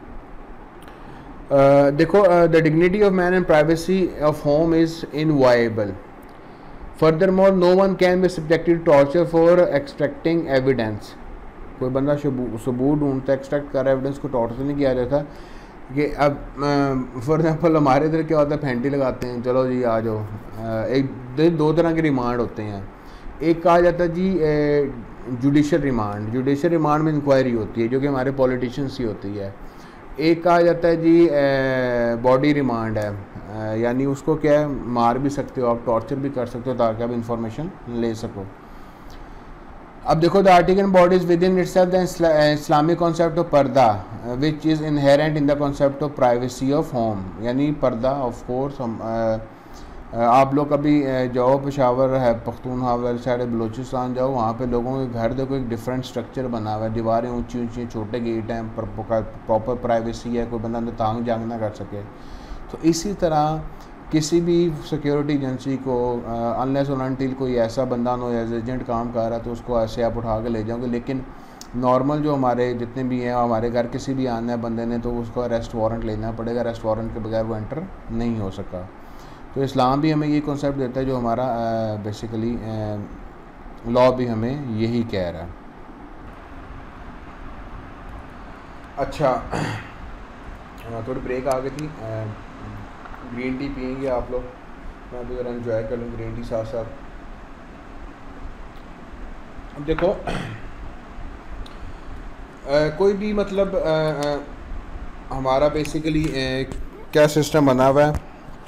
uh, देखो, the dignity of man and privacy of home is inviolable. Furthermore, no one can be subjected to torture for extracting evidence. कोई बंदा सबूत ढूंढता, एक्सट्रैक्ट कर एविडेंस को टॉर्चर नहीं किया जाता। कि अब फॉर एग्जांपल हमारे इधर क्या होता है, फेंटी लगाते हैं, चलो जी आ जाओ। एक दो तरह के रिमांड होते हैं। एक कहा जाता है जी जुडिशल रिमांड, जुडिशल रिमांड में इंक्वायरी होती है जो कि हमारे पॉलिटिशियंस की होती है। एक कहा जाता है जी बॉडी रिमांड है, यानी उसको क्या है, मार भी सकते हो आप, टॉर्चर भी कर सकते हो ताकि आप इंफॉर्मेशन ले सको। अब देखो, the article body is within itself the Islamic concept of purdah which is inherent in the concept of privacy of home. यानी पर्दा ऑफ कोर्स हम आप लोग कभी जाओ पेशावर है, पख्तूनख्वा वाली साइड बलूचिस्तान जाओ, वहाँ पे लोगों के घर देखो एक डिफरेंट स्ट्रक्चर बना हुआ है, दीवारें ऊंची ऊंची, छोटे गेट हैं, प्रॉपर प्राइवेसी है, कोई बंदा अंदर तांग जांग ना कर सके। तो इसी तरह किसी भी सिक्योरिटी एजेंसी को अनलेस और अनटिल कोई ऐसा बंदा नो एज एजेंट काम कर रहा है तो उसको ऐसे आप उठा के ले जाओगे। लेकिन नॉर्मल जो हमारे जितने भी हैं, हमारे घर किसी भी आना है बंदे ने तो उसको अरेस्ट वारंट लेना पड़ेगा, अरेस्ट वारंट के बगैर वो एंटर नहीं हो सका। तो इस्लाम भी हमें ये कॉन्सेप्ट देता है, जो हमारा बेसिकली लॉ भी हमें यही कह रहा है। अच्छा, थोड़ी ब्रेक आ गई थी, ग्रीन टी पियेंगे आप लोग, मैं भी ज़रा इन्जॉय कर लूँ ग्रीन टी साथ साथ। अब देखो आ, कोई भी मतलब आ, आ, हमारा बेसिकली क्या सिस्टम बना हुआ है,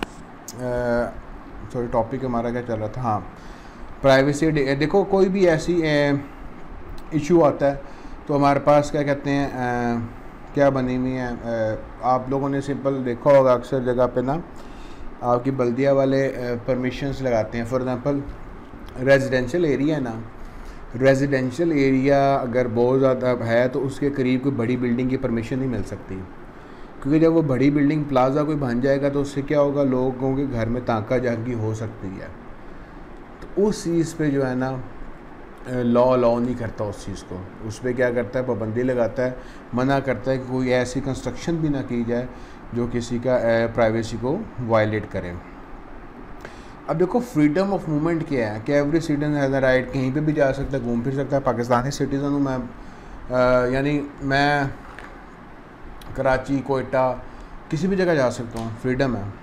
सॉरी टॉपिक हमारा क्या चल रहा था, हाँ प्राइवेसी। देखो कोई भी ऐसी इशू आता है तो हमारे पास क्या कहते हैं आ, क्या बनी हुई है, आप लोगों ने सिंपल देखा होगा अक्सर जगह पे ना आपकी बल्दिया वाले परमिशंस लगाते हैं। फॉर एग्ज़ाम्पल रेजिडेंशियल एरिया है ना, रेजिडेंशियल एरिया अगर बहुत ज़्यादा है तो उसके करीब कोई बड़ी बिल्डिंग की परमिशन नहीं मिल सकती, क्योंकि जब वो बड़ी बिल्डिंग प्लाजा कोई बन जाएगा तो उससे क्या होगा, लोगों के घर में ताका झाकी हो सकती है। तो उस चीज़ पे जो है ना लॉ अलाउ नहीं करता उस चीज़ को, उस पर क्या करता है, पाबंदी लगाता है, मना करता है कि कोई ऐसी कंस्ट्रक्शन भी ना की जाए जो किसी का प्राइवेसी को वायलेट करे। अब देखो फ्रीडम ऑफ मूवमेंट क्या है, कि every citizen has a right, कहीं पे भी जा सकता है, घूम फिर सकता है। पाकिस्तानी सिटीज़न हूँ मैं, यानी मैं कराची, कोयटा, किसी भी जगह जा सकता हूँ, फ्रीडम है।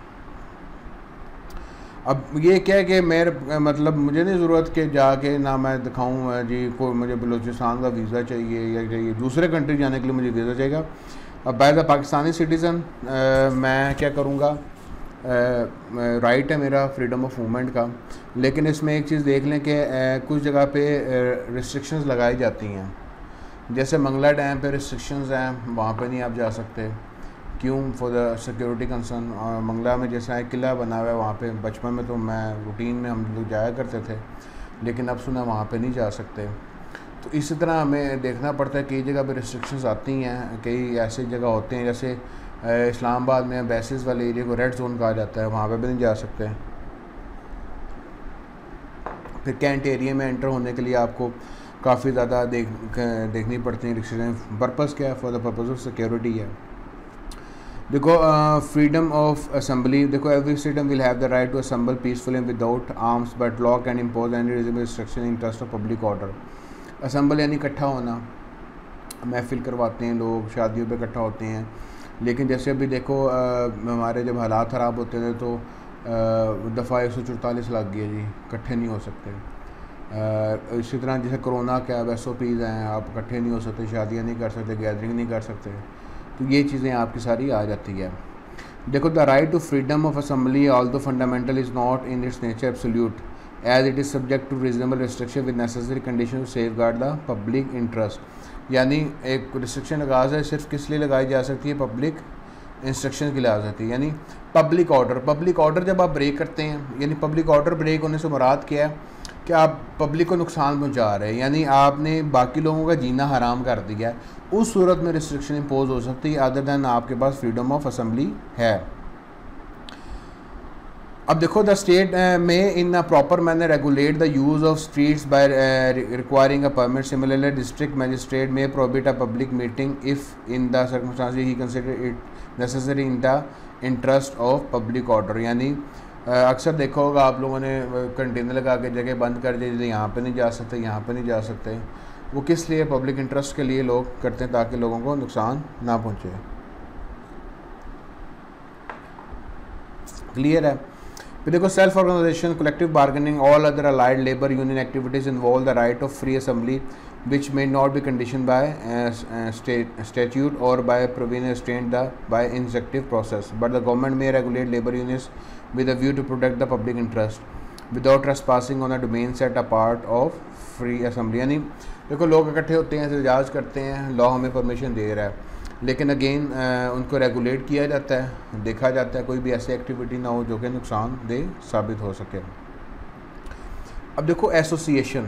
अब ये क्या है कि मेरे मतलब मुझे नहीं ज़रूरत कि जाके ना मैं दिखाऊँ जी कोई मुझे बलूचिस्तान का वीज़ा चाहिए या चाहिए दूसरे कंट्री जाने के लिए मुझे वीज़ा चाहिए। अब बाय द पाकिस्तानी सिटीज़न मैं क्या करूँगा, राइट है मेरा फ्रीडम ऑफ मूवमेंट का, लेकिन इसमें एक चीज़ देख लें कि कुछ जगह पे रिस्ट्रिक्शंस लगाई जाती हैं। जैसे मंगला डैम पे रिस्ट्रिक्शंस हैं, वहाँ पे नहीं आप जा सकते, क्यों, for the security concern. Mangla में जैसा एक किला बना हुआ है वहाँ पे, बचपन में तो मैं रूटीन में हम लोग जाया करते थे, लेकिन अब सुना वहाँ पे नहीं जा सकते। तो इसी तरह हमें देखना पड़ता है, कई जगह पे रिस्ट्रिक्शंस आती हैं, कई ऐसी जगह होते हैं जैसे इस्लामाबाद में बेसिस वाले एरिया को रेड जोन कहा जाता है, वहाँ पे भी नहीं जा सकते। फिर कैंट एरिया में एंटर होने के लिए आपको काफ़ी ज़्यादा देख देखनी पड़ती है रिस्ट्रिक्शन। पर्पज़ क्या है, for the purpose of security है। देखो फ्रीडम ऑफ असेंबली, देखो every citizen will have the right to assemble peacefully without arms but law can impose any reasonable restriction in interest of public order. Assemble यानी इकट्ठा होना, महफिल करवाते हैं लोग, शादियों पे इकट्ठा होते हैं, लेकिन जैसे अभी देखो आ, हमारे जब हालात ख़राब होते थे तो दफ़ा एक सौ चौतालीस लग गया जी, इकट्ठे नहीं हो सकते। आ, इसी तरह जैसे कोरोना के अब एस ओ पीज़ हैं, आप इकट्ठे नहीं हो सकते, शादियाँ नहीं कर सकते, गैदरिंग नहीं कर सकते, तो ये चीज़ें आपकी सारी आ जाती है। देखो the right to freedom of assembly although fundamental is not in its nature absolute as it is subject to reasonable restriction with necessary condition to safeguard the public interest. यानी एक रिस्ट्रिक्शन लगा है सिर्फ किस लिए लगाई जा सकती है, पब्लिक इंस्ट्रक्शन की ला सकती है, यानी पब्लिक ऑर्डर। पब्लिक ऑर्डर जब आप ब्रेक करते हैं, यानी पब्लिक ऑर्डर ब्रेक होने से मुराद क्या है कि आप पब्लिक को नुकसान पहुंचा रहे हैं, यानी आपने बाकी लोगों का जीना हराम कर दिया है, उस सूरत में रिस्ट्रिक्शन इम्पोज हो सकती है अदर दैन आपके पास फ्रीडम ऑफ असेंबली है। अब देखो the state may in a proper manner regulate the use of streets by requiring a permit. Similarly district magistrate may prohibit a public meeting if in the circumstances he consider it necessary in the interest of public order. यानी अक्सर देखा होगा आप लोगों ने container लगा के जगह बंद कर दी, यहाँ पे नहीं जा सकते, यहाँ पे नहीं जा सकते, वो किस लिए, पब्लिक इंटरेस्ट के लिए लोग करते हैं ताकि लोगों को नुकसान ना पहुँचे। क्लियर है। फिर देखो self organisation, collective bargaining, all other allied labour union activities involve the right of free assembly which may not be conditioned by uh, state, statute or by provision restrained the by executive process, but the government may regulate labor unions with a view to protect the public interest without trespassing on a domain set apart of free assembly। यानी देखो लोग इकट्ठे होते हैं, एहतजाज करते हैं, law हमें परमिशन दे रहा है, लेकिन अगेन उनको रेगुलेट किया जाता है, देखा जाता है कोई भी ऐसी एक्टिविटी ना हो जो कि नुकसानदेह साबित हो सके। अब देखो एसोसिएशन,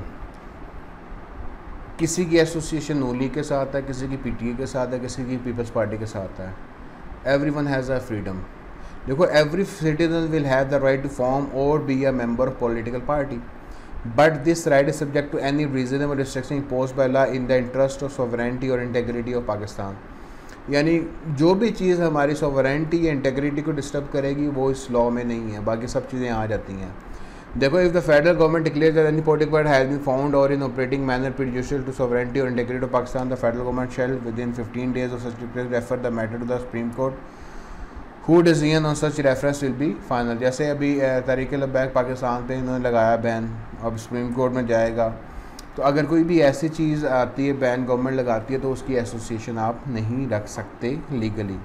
किसी की एसोसिएशन नून लीग के साथ है, किसी की पीटीए के साथ है, किसी की पीपल्स पार्टी के साथ है। Every one has a freedom. देखो every citizen will have the right to form और be a member of political party. But this right is subject to any reasonable restriction imposed by law in the interest of sovereignty और integrity of Pakistan. यानी जो भी चीज़ हमारी sovereignty या integrity को disturb करेगी वो इस लॉ में नहीं है, बाकी सब चीज़ें आ जाती हैं। देखो, if the federal government declares that any political party has been found और in operating manner prejudicial to sovereignty और integrity of Pakistan, the federal government shall within fifteen days of such declaration refer the matter to the supreme court, whose decision on such reference will be final. जैसे अभी तहरीक लब्बैक पाकिस्तान पे इन्होंने लगाया ban, अब supreme court में जाएगा, तो अगर कोई भी ऐसी चीज़ आती है बैन गवर्नमेंट लगाती है तो उसकी एसोसिएशन आप नहीं रख सकते लीगली।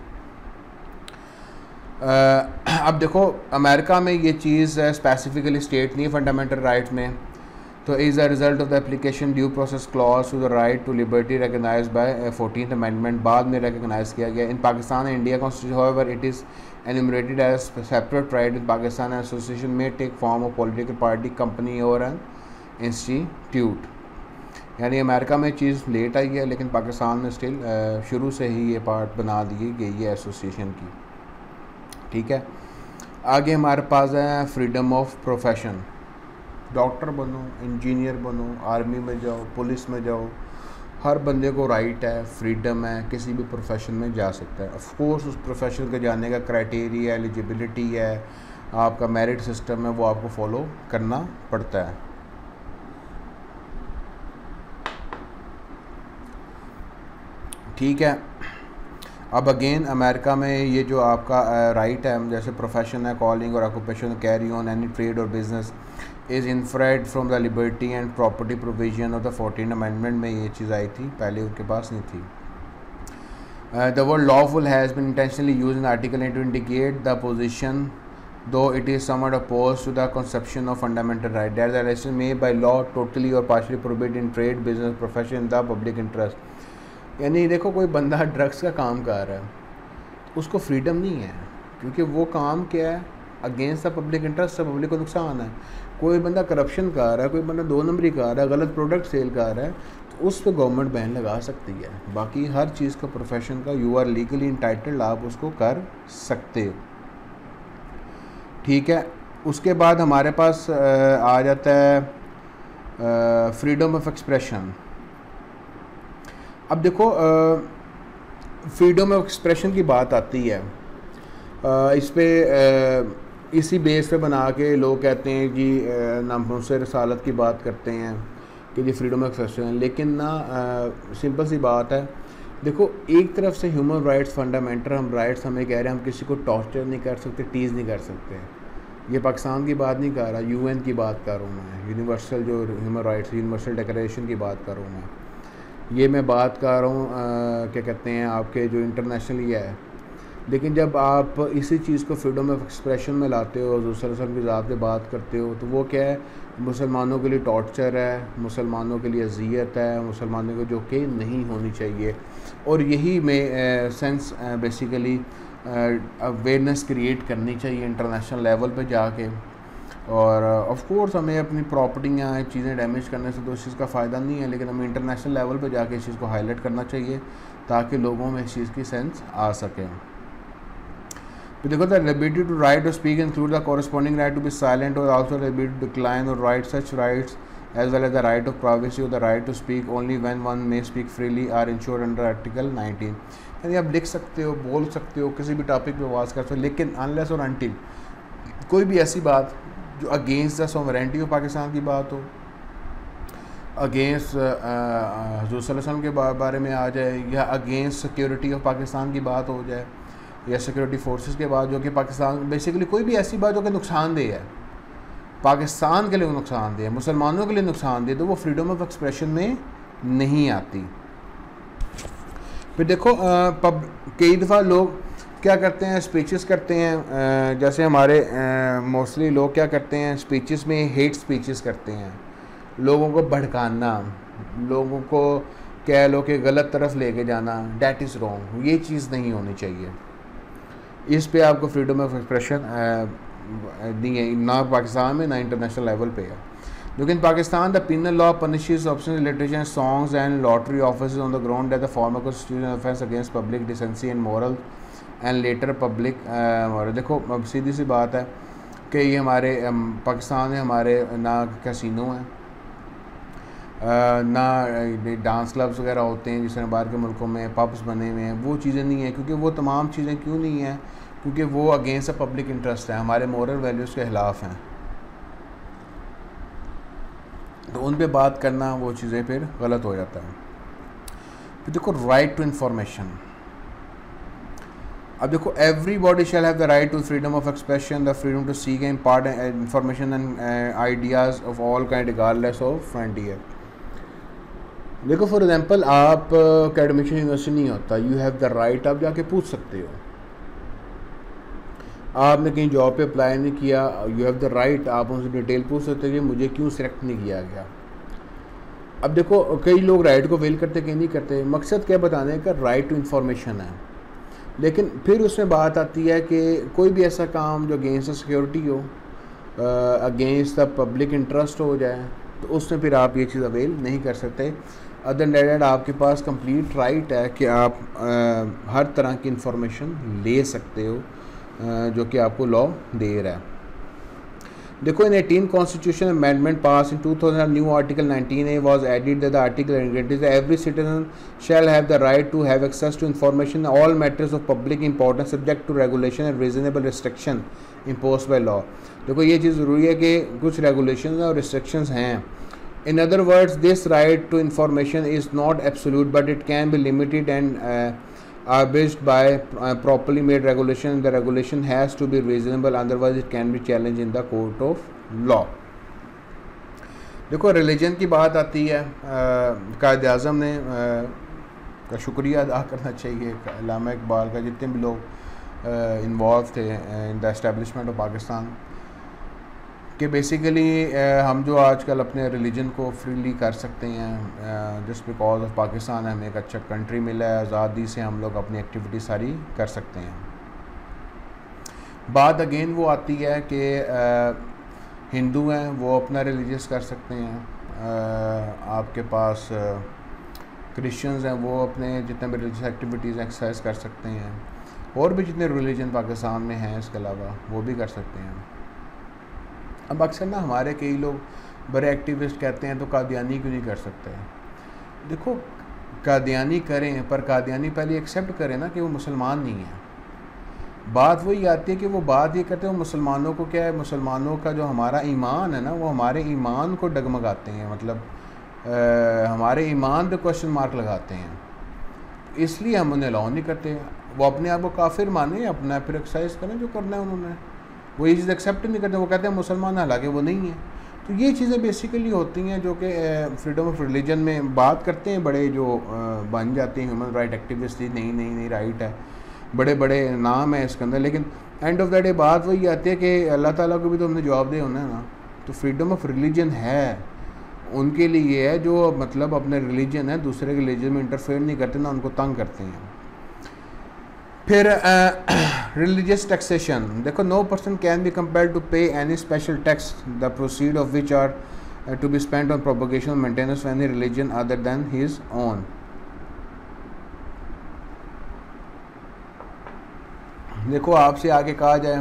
Uh, अब देखो, अमेरिका में ये चीज़ स्पेसिफिकली स्टेट नहीं है फंडामेंटल राइट में, तो is a result of the application due process clause to the right to liberty recognized by fourteen amendment, बाद में रिकगनाइज किया गया in Pakistan and India constitution. However it is enumerated as separate right in Pakistan, association में take form of political party, company और an institute. यानी America में चीज़ late आई है, लेकिन पाकिस्तान में स्टिल शुरू से ही ये पार्ट बना दी गई है एसोसिएशन की। ठीक है, आगे हमारे पास है फ्रीडम ऑफ प्रोफेशन। डॉक्टर बनो, इंजीनियर बनो, आर्मी में जाओ, पुलिस में जाओ, हर बंदे को राइट है, फ्रीडम है, किसी भी प्रोफेशन में जा सकता है। ऑफ कोर्स उस प्रोफेशन के जाने का क्राइटेरिया, एलिजिबिलिटी है, आपका मेरिट सिस्टम है, वो आपको फॉलो करना पड़ता है। ठीक है, अब अगेन अमेरिका में ये जो आपका राइट है, जैसे प्रोफेशन है, कॉलिंग और occupation, carry on any trade और business is inferred from the liberty and property provision of the fourteen amendment में ये चीज़ आई थी, पहले उनके पास नहीं थी। The word lawful has been intentionally use in article to indicate the position though it is somewhat oppose to the conception of fundamental right that the restriction made by law totally और partially prohibit in trade, business, profession in the public interest. यानी देखो, कोई बंदा drugs का काम कर रहा है, उसको फ्रीडम नहीं है, क्योंकि वो काम क्या है, अगेंस्ट द पब्लिक इंटरेस्ट से पब्लिक को नुकसान है। कोई बंदा करप्शन कर रहा है, कोई बंदा दो नंबरी कर रहा है, गलत प्रोडक्ट सेल कर रहा है, तो उस पर गवर्नमेंट बैन लगा सकती है। बाकी हर चीज़ का प्रोफेशन का यू आर लीगली इंटाइटल्ड, आप उसको कर सकते हो। ठीक है, उसके बाद हमारे पास आ जाता है फ्रीडम ऑफ एक्सप्रेशन। अब देखो, फ्रीडम ऑफ एक्सप्रेशन की बात आती है, आ, इस पे इसी बेस पे बना के लोग कहते हैं कि नाम से रसालत की बात करते हैं कि ये फ्रीडम ऑफ एक्सप्रेशन, लेकिन ना सिंपल सी बात है। देखो, एक तरफ से ह्यूमन राइट्स फंडामेंटल हम राइट्स हमें कह रहे हैं हम किसी को टॉर्चर नहीं कर सकते, टीज़ नहीं कर सकते। ये पाकिस्तान की बात नहीं कर रहा, यूएन की बात कर रहा हूँ मैं, यूनिवर्सल जो ह्यूमन राइट्स यूनिवर्सल डिक्लेरेशन की बात कर रहा हूँ मैं। ये मैं बात कर रहा हूँ क्या कहते हैं आपके जो इंटरनेशनली है। लेकिन जब आप इसी चीज़ को फ्रीडम ऑफ एक्सप्रेशन में लाते हो, दूसरे रसूल की ज़ात पे बात करते हो, तो वो क्या है, मुसलमानों के लिए टॉर्चर है, मुसलमानों के लिए अजियत है, मुसलमानों को जो कि नहीं होनी चाहिए। और यही में सेंस बेसिकली अवेयरनेस क्रिएट करनी चाहिए इंटरनेशनल लेवल पे जाके। और ऑफ कोर्स हमें अपनी प्रॉपर्टियाँ चीज़ें डैमेज करने से तो इस चीज़ का फ़ायदा नहीं है, लेकिन हमें इंटरनेशनल लेवल पे जाके इस चीज़ को हाईलाइट करना चाहिए ताकि लोगों में इस चीज़ की सेंस आ सके। तो देखो, द एबिलिटी टू राइट और speak include the corresponding right to be silent और also the ability to decline और write such rights as well as the right of privacy और the right to speak only when one may speak freely are insured under article nineteen. यानी आप लिख सकते हो, बोल सकते हो, किसी भी टॉपिक पे आवाज़ कर सकते हो, लेकिन अनलेस और अनटिल कोई भी ऐसी बात जो against the sovereignty of Pakistan की बात हो, अगेंस्ट हज़रत सल्लल्लाहु अलैहि वसल्लम के बारे में आ जाए, या अगेंस्ट सिक्योरिटी ऑफ पाकिस्तान की बात हो जाए, या सिक्योरिटी फोर्सेस के बाद जो कि पाकिस्तान बेसिकली कोई भी ऐसी बात जो कि नुकसानदेह है, पाकिस्तान के लिए नुकसानदेह है, मुसलमानों के लिए नुकसानदेह, तो वो फ्रीडम ऑफ एक्सप्रेशन में नहीं आती। फिर देखो, पब कई दफ़ा लोग क्या करते हैं, स्पीचेस करते हैं, जैसे हमारे मोस्टली लोग क्या करते हैं, स्पीचेस में हेट स्पीचेस करते हैं, लोगों को भड़काना, लोगों को कह लो कि गलत तरफ लेके जाना, डैट इज़ रॉन्ग। ये चीज़ नहीं होनी चाहिए। इस पे आपको फ्रीडम ऑफ एक्सप्रेशन नहीं है, ना पाकिस्तान में ना इंटरनेशनल लेवल पे है। लेकिन Pakistan the penal law punishes optional literature songs and lottery office on the ground at the former constitutional offence against public decency and moral and letter public. देखो, अब सीधी सी बात है, कि ये हमारे पाकिस्तान में हमारे ना कैसीनो हैं, ना डांस क्लब्स वगैरह होते हैं जिस तरह बाहर के मुल्कों में पब्स बने हुए हैं, वो चीज़ें नहीं हैं। क्योंकि वो तमाम चीज़ें क्यों नहीं हैं? क्योंकि वो अगेंस्ट द पब्लिक इंटरेस्ट है, हमारे मॉरल वैल्यूज़ के ख़िलाफ़ हैं। तो उन पे बात करना वो चीज़ें फिर गलत हो जाता है। फिर देखो राइट टू इंफॉर्मेशन। अब देखो everybody shall have the right to freedom of expression, the freedom to seek and impart information and ideas of all kind regardless of frontier. देखो फॉर एग्जांपल आप का एडमिशन यूनिवर्सिटी नहीं होता, you have the right, आप जाके पूछ सकते हो। आपने कहीं जॉब पे अप्लाई नहीं किया, यू हैव द राइट, आप उनसे डिटेल पूछ सकते हो कि मुझे क्यों सिलेक्ट नहीं किया गया। अब देखो कई लोग राइट को फेल करते, कहीं नहीं करते। मकसद क्या बताने का, राइट टू इन्फॉर्मेशन है। लेकिन फिर उसमें बात आती है कि कोई भी ऐसा काम जो अगेंस्ट द सिक्योरिटी हो, अगेंस्ट द पब्लिक इंटरेस्ट हो जाए, तो उसमें फिर आप ये चीज़ अवेल नहीं कर सकते। अदर देन दैट आपके पास कंप्लीट राइट है कि आप आ, हर तरह की इंफॉर्मेशन ले सकते हो आ, जो कि आपको लॉ दे रहा है। देखो in eighteen constitution amendment pass in two thousand, new article nineteen A was added that the article indicates that every citizen shall have the right to have access to information all matters of public importance subject to regulation and reasonable restriction imposed by law. देखो ये चीज़ ज़रूरी है कि कुछ regulation और restrictions हैं। In other words, this right to information is not absolute, but it can be limited and uh, abridged by uh, properly made regulation. The regulation has to be reasonable, otherwise it can be challenged in the court of law. देखो religion की बात आती है, कायद आज़म ने uh, का शुक्रिया अदा करना चाहिए अल्लामा इकबाल का, जितने भी लोग इन्वॉल्व थे in the establishment of Pakistan, कि बेसिकली हम जो आजकल अपने रिलीजन को फ्रीली कर सकते हैं जस्ट बिकॉज ऑफ पाकिस्तान हमें एक अच्छा कंट्री मिला है, आज़ादी से हम लोग अपनी एक्टिविटी सारी कर सकते हैं। बात अगेन वो आती है कि हिंदू हैं वो अपना रिलीजियस कर सकते हैं, आ, आपके पास क्रिश्चियंस हैं वो अपने जितने भी रिलीजियस एक्टिविटीज़ एक्सरसाइज कर सकते हैं, और भी जितने रिलीजन पाकिस्तान में हैं इसके अलावा वो भी कर सकते हैं। अब अक्सर ना हमारे कई लोग बड़े एक्टिविस्ट कहते हैं तो कादियानी क्यों नहीं कर सकते। देखो कादियानी करें, पर कादियानी पहले एक्सेप्ट करें ना कि वो मुसलमान नहीं है। बात वही आती है कि वो बात ये करते हैं वो मुसलमानों को क्या है, मुसलमानों का जो हमारा ईमान है ना वो हमारे ईमान को डगमगाते हैं, मतलब आ, हमारे ईमान पे क्वेश्चन मार्क लगाते हैं, इसलिए हम उन्हें अलाउ नहीं करते। वो अपने आप को काफिर माने, अपना फिर एक्सरसाइज करें जो करना है उन्होंने, वो ये चीज़ एक्सेप्ट नहीं करते, वो कहते हैं मुसलमान, हालांकि वो नहीं है। तो ये चीज़ें बेसिकली होती हैं जो कि फ्रीडम ऑफ रिलीजन में बात करते हैं, बड़े जो बन जाते हैं ह्यूमन राइट एक्टिविस्ट, नहीं नहीं नहीं राइट है, बड़े बड़े नाम है इसके अंदर, लेकिन एंड ऑफ द डे बात वही आती है कि अल्लाह ताला को भी तो हमने जवाब दे होना है ना। तो फ्रीडम ऑफ रिलीजन है उनके लिए है जो मतलब अपने रिलीजन है दूसरे के रिलीजन में इंटरफेयर नहीं करते ना उनको तंग करते हैं। फिर रिलीजियस टैक्सेशन, देखो no person can be compelled to pay any special tax the proceed of which are to be spent on propagation और maintenance of any religion other than his own. देखो आपसे आगे कहा जाए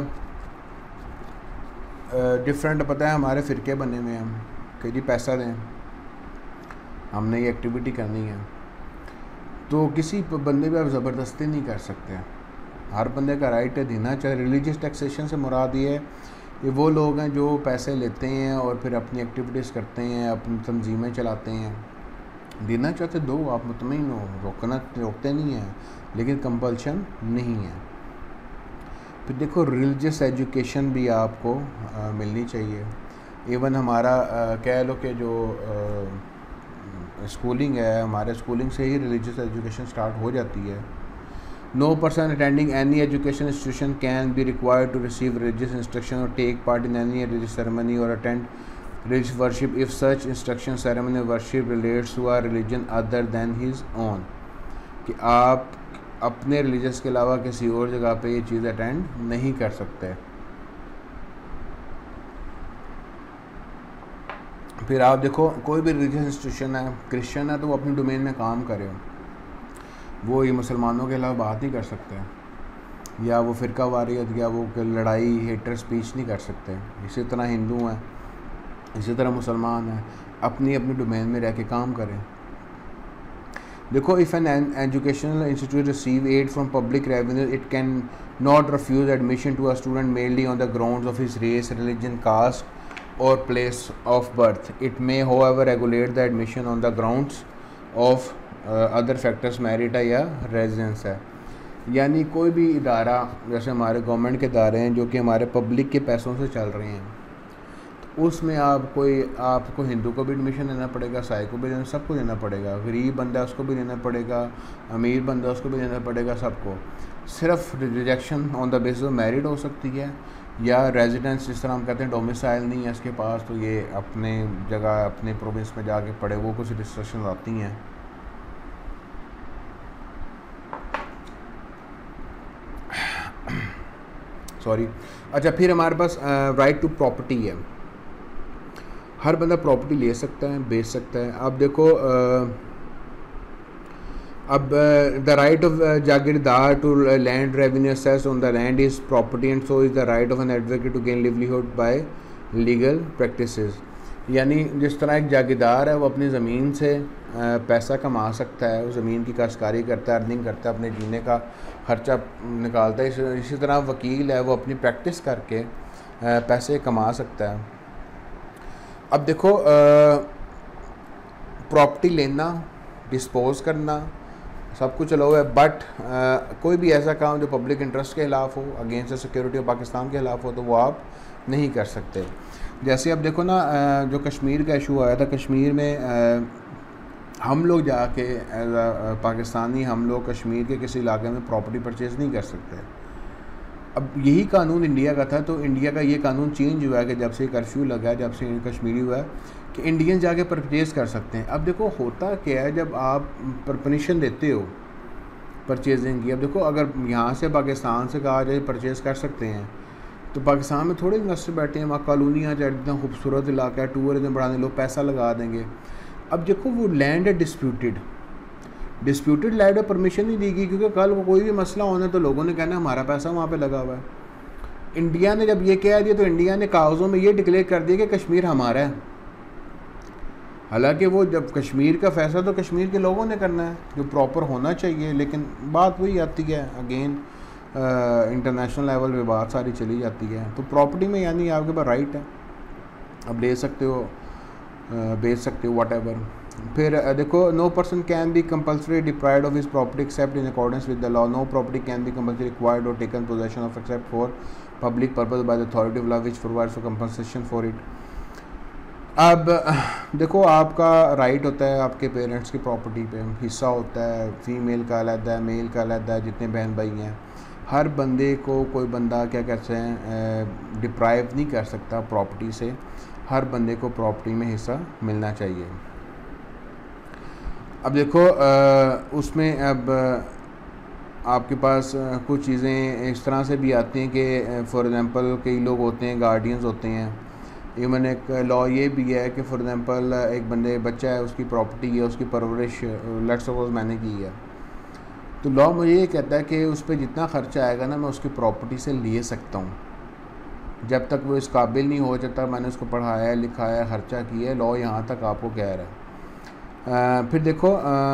डिफरेंट uh, पता है हमारे फ़िरके बने हुए हैं कि जी पैसा दें हमने ये एक्टिविटी करनी है, तो किसी बंदे पे आप ज़बरदस्ती नहीं कर सकते, हर बंदे का राइट है देना चाहिए। रिलीजियस टैक्सेशन से मुराद ये है ये वो लोग हैं जो पैसे लेते हैं और फिर अपनी एक्टिविटीज़ करते हैं, अपनी तंजीमें चलाते हैं, देना चाहते दो, आप मुतमईन हो, रोकना रोकते नहीं हैं, लेकिन कंपल्शन नहीं है। फिर देखो रिलीजियस एजुकेशन भी आपको आ, मिलनी चाहिए। इवन हमारा आ, कह लो कि जो स्कूलिंग है, हमारे स्कूलिंग से ही रिलीजियस एजुकेशन स्टार्ट हो जाती है। No person attending any education institution can be required to receive religious instruction और take part in any religious ceremony और attend religious worship if such instruction ceremony worship relates to are religion other than his own, कि आप अपने religious के अलावा किसी और जगह पे ये चीज़ अटेंड नहीं कर सकते। फिर आप देखो कोई भी रिलीजियस इंस्टीट्यूशन है, क्रिश्चियन है तो वो अपने डोमेन में काम करे, वो ये मुसलमानों के अलावा बात नहीं कर सकते। या वो फ़िरका वारियत या वो लड़ाई हेटर स्पीच नहीं कर सकते। इसी तरह हिंदू हैं, इसी तरह मुसलमान हैं, अपनी अपनी डोमेन में रह के काम करें। देखो, if an educational institute receive aid from public revenue it can not refuse admission to a student mainly on the grounds of his race, religion, caste और place of birth. It may however regulate the admission on the grounds of other factors, merit है या residence है। यानी कोई भी इदारा, जैसे हमारे गवर्नमेंट के इदारे हैं जो कि हमारे पब्लिक के पैसों से चल रहे हैं, तो उसमें आप कोई आपको हिंदू को भी एडमिशन देना पड़ेगा, ईसाई को भी देना, सबको देना पड़ेगा। गरीब बंदा उसको भी देना पड़ेगा, अमीर बंदा उसको भी देना पड़ेगा, सबको। सिर्फ rejection on the basis of merit हो सकती है या रेजिडेंस, जिस तरह हम कहते हैं डोमिसाइल नहीं है इसके पास, तो ये अपने जगह अपने प्रोविंस में जाके पढ़े, वो कुछ रिस्ट्रिक्शन आती हैं। सॉरी अच्छा, फिर हमारे पास राइट टू प्रॉपर्टी है। हर बंदा प्रॉपर्टी ले सकता है, बेच सकता है। अब देखो, uh, अब द राइट ऑफ जागीरदार to land revenue assess on the land is property and so is the right of an advocate to gain livelihood by legal practices. यानी जिस तरह एक जागीरदार है वो अपनी ज़मीन से पैसा कमा सकता है, वो ज़मीन की काश्तकारी करता है, अर्निंग करता है, अपने जीने का खर्चा निकालता है, इस, इसी तरह वकील है वो अपनी प्रैक्टिस करके पैसे कमा सकता है। अब देखो, प्रॉपर्टी लेना, डिस्पोज करना सब कुछ अलाउ है, बट कोई भी ऐसा काम जो पब्लिक इंटरेस्ट के खिलाफ हो, against the security of Pakistan के खिलाफ हो, तो वो आप नहीं कर सकते। जैसे अब देखो ना, जो कश्मीर का इशू आया था, कश्मीर में हम लोग जाके एज अ पाकिस्तानी हम लोग कश्मीर के किसी इलाके में प्रॉपर्टी परचेज़ नहीं कर सकते। अब यही कानून इंडिया का था, तो इंडिया का ये कानून चेंज हुआ है कि जब से कर्फ्यू लगा है, जब से कश्मीरी हुआ है कि इंडियन जाके परचेज़ कर सकते हैं। अब देखो होता क्या है, जब आप परमिशन देते हो परचेजिंग की, अब देखो अगर यहाँ से पाकिस्तान से कहा जाए परचेज़ कर सकते हैं, तो पाकिस्तान में थोड़े इन्वेस्टर बैठे हैं, वहाँ कॉलोनियाँ इतना खूबसूरत इलाका है, टूरिज्म बढ़ाने लोग पैसा लगा देंगे। अब देखो वो लैंड है डिस्प्यूटेड, डिस्प्यूटेड लैंड है, परमिशन नहीं दी गई, क्योंकि कल को कोई भी मसला होना तो लोगों ने कहना हमारा पैसा वहाँ पे लगा हुआ है। इंडिया ने जब ये कह दिया तो इंडिया ने कागज़ों में ये डिक्लेयर कर दिया कि कश्मीर हमारा है। हालांकि वो जब कश्मीर का फैसला तो कश्मीर के लोगों ने करना है, जो प्रॉपर होना चाहिए, लेकिन बात वही आती है अगेन, इंटरनेशनल लेवल पे बात सारी चली जाती है। तो प्रॉपर्टी में यानी आपके पास राइट है, अब ले सकते हो, बेच सकते हो, वट एवर। फिर देखो, no person can be compulsory deprived of his property except in accordance with the law. No property can be compulsory required और taken possession of except for public purpose by the authority of law which provides for compensation for it. अब देखो, आपका right होता है आपके parents की property पे, हिस्सा होता है, फीमेल का अलग है, मेल का अलग है, जितने बहन भाई हैं, हर बंदे को कोई बंदा क्या कहते हैं डिप्राइव नहीं कर सकता प्रॉपर्टी से। हर बंदे को प्रॉपर्टी में हिस्सा मिलना चाहिए। अब देखो, उसमें अब आपके पास कुछ चीज़ें इस तरह से भी आती हैं कि फॉर एग्ज़ाम्पल कई लोग होते हैं, गार्डियंस होते हैं। इवन एक लॉ ये भी है कि फॉर एग्ज़ाम्पल एक बंदे बच्चा है, उसकी प्रॉपर्टी है, उसकी परवरिश लेट्स सपोज मैंने की है, तो लॉ मुझे ये कहता है कि उस पर जितना ख़र्चा आएगा ना, मैं उसकी प्रॉपर्टी से ले सकता हूँ, जब तक वो इस काबिल नहीं हो जाता, मैंने उसको पढ़ाया, लिखाया, ख़र्चा किया। लॉ यहाँ तक आपको कह रहा है। फिर देखो,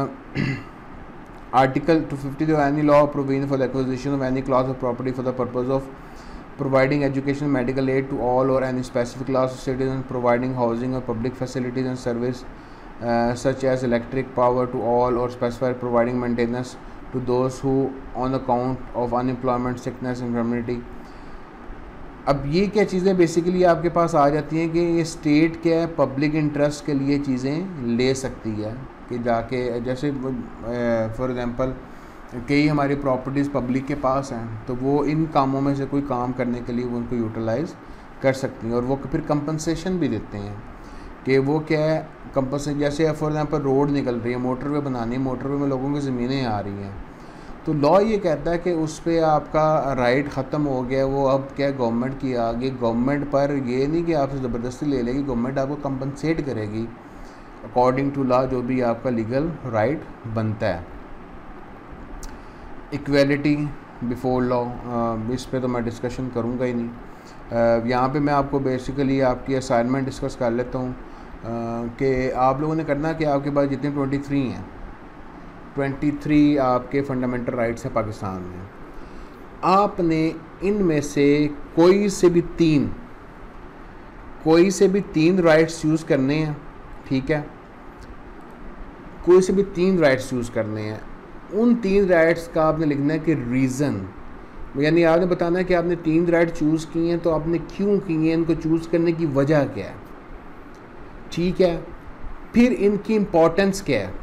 आर्टिकल टू फिफ्टी जो any law provision for the acquisition of any class of property for the purpose of providing education, medical aid to all or any specific class of citizens, providing housing or public facilities and service uh, such as electric power to all, or specify providing maintenance to those who on account of unemployment, sickness, infirmity। अब ये क्या चीज़ें basically आपके पास आ जाती हैं कि ये state क्या है, पब्लिक इंटरेस्ट के लिए चीज़ें ले सकती है, कि जाके जैसे फॉर एग्ज़ाम्पल कई हमारी प्रॉपर्टीज़ पब्लिक के पास हैं, तो वो इन कामों में से कोई काम करने के लिए वो उनको यूटिलाइज़ कर सकती हैं, और वो फिर कंपनसेशन भी देते हैं कि वो क्या है कंपनसेशन। जैसे फॉर एग्जांपल रोड निकल रही है, मोटरवे बनानी है, मोटरवे में लोगों की ज़मीनें आ रही हैं, तो लॉ ये कहता है कि उस पर आपका राइट ख़त्म हो गया, वो अब क्या गवर्नमेंट की आ गई। गवर्नमेंट पर ये नहीं कि आपसे ज़बरदस्ती ले लेगी, गवर्नमेंट आपको कंपनसेट करेगी अकॉर्डिंग टू लॉ, जो भी आपका लीगल राइट बनता है। इक्वेलिटी, बिफोर लॉ, इस पे तो मैं डिस्कशन करूँगा ही नहीं। यहाँ पे मैं आपको बेसिकली आपकी असाइनमेंट डिस्कस कर लेता हूँ कि आप लोगों ने करना कि आपके पास जितने ट्वेंटी थ्री हैं, ट्वेंटी थ्री आपके फंडामेंटल राइट्स हैं पाकिस्तान में, आपने इनमें से कोई से भी तीन कोई से भी तीन राइट्स यूज़ करने हैं, ठीक है, कोई से भी तीन राइट्स यूज़ करने हैं। उन तीन राइट्स का आपने लिखना है कि रीज़न, यानी आपने बताना है कि आपने तीन राइट चूज़ किए हैं तो आपने क्यों किए हैं, इनको चूज़ करने की वजह क्या है, ठीक है। फिर इनकी इम्पोर्टेंस क्या है,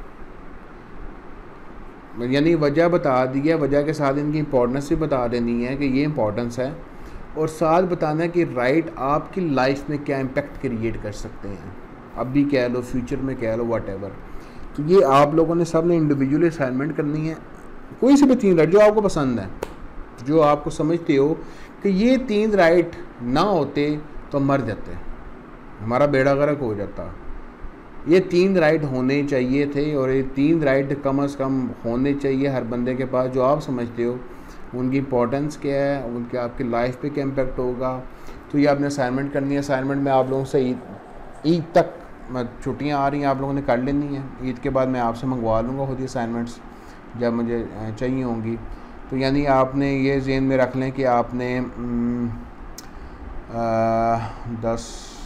यानी वजह बता दी है, वजह के साथ इनकी इम्पोर्टेंस भी बता देनी है कि ये इम्पोर्टेंस है, और साथ बताना है कि राइट आपकी लाइफ में क्या इम्पेक्ट क्रिएट कर सकते हैं, अभी कह लो, फ्यूचर में कह लो, वट एवर। तो ये आप लोगों ने सब ने इंडिविजुअली असाइनमेंट करनी है, कोई से भी तीन राइट जो आपको पसंद है, जो आपको समझते हो कि ये तीन राइट ना होते तो मर जाते, हमारा बेड़ा गर्क हो जाता, ये तीन राइट होने चाहिए थे, और ये तीन राइट कम अज़ कम होने चाहिए हर बंदे के पास, जो आप समझते हो उनकी इम्पोर्टेंस क्या है, उनके आपकी लाइफ पे क्या इम्पेक्ट होगा। तो ये आपने असाइनमेंट करनी है। असाइनमेंट में आप लोगों से ईद ईद तक छुट्टियां आ रही हैं, आप लोगों ने कर लेनी है। ईद के बाद मैं आपसे मंगवा लूँगा खुद ही असाइनमेंट्स जब मुझे चाहिए होंगी। तो यानी आपने ये ज़हन में रख लें कि आपने दस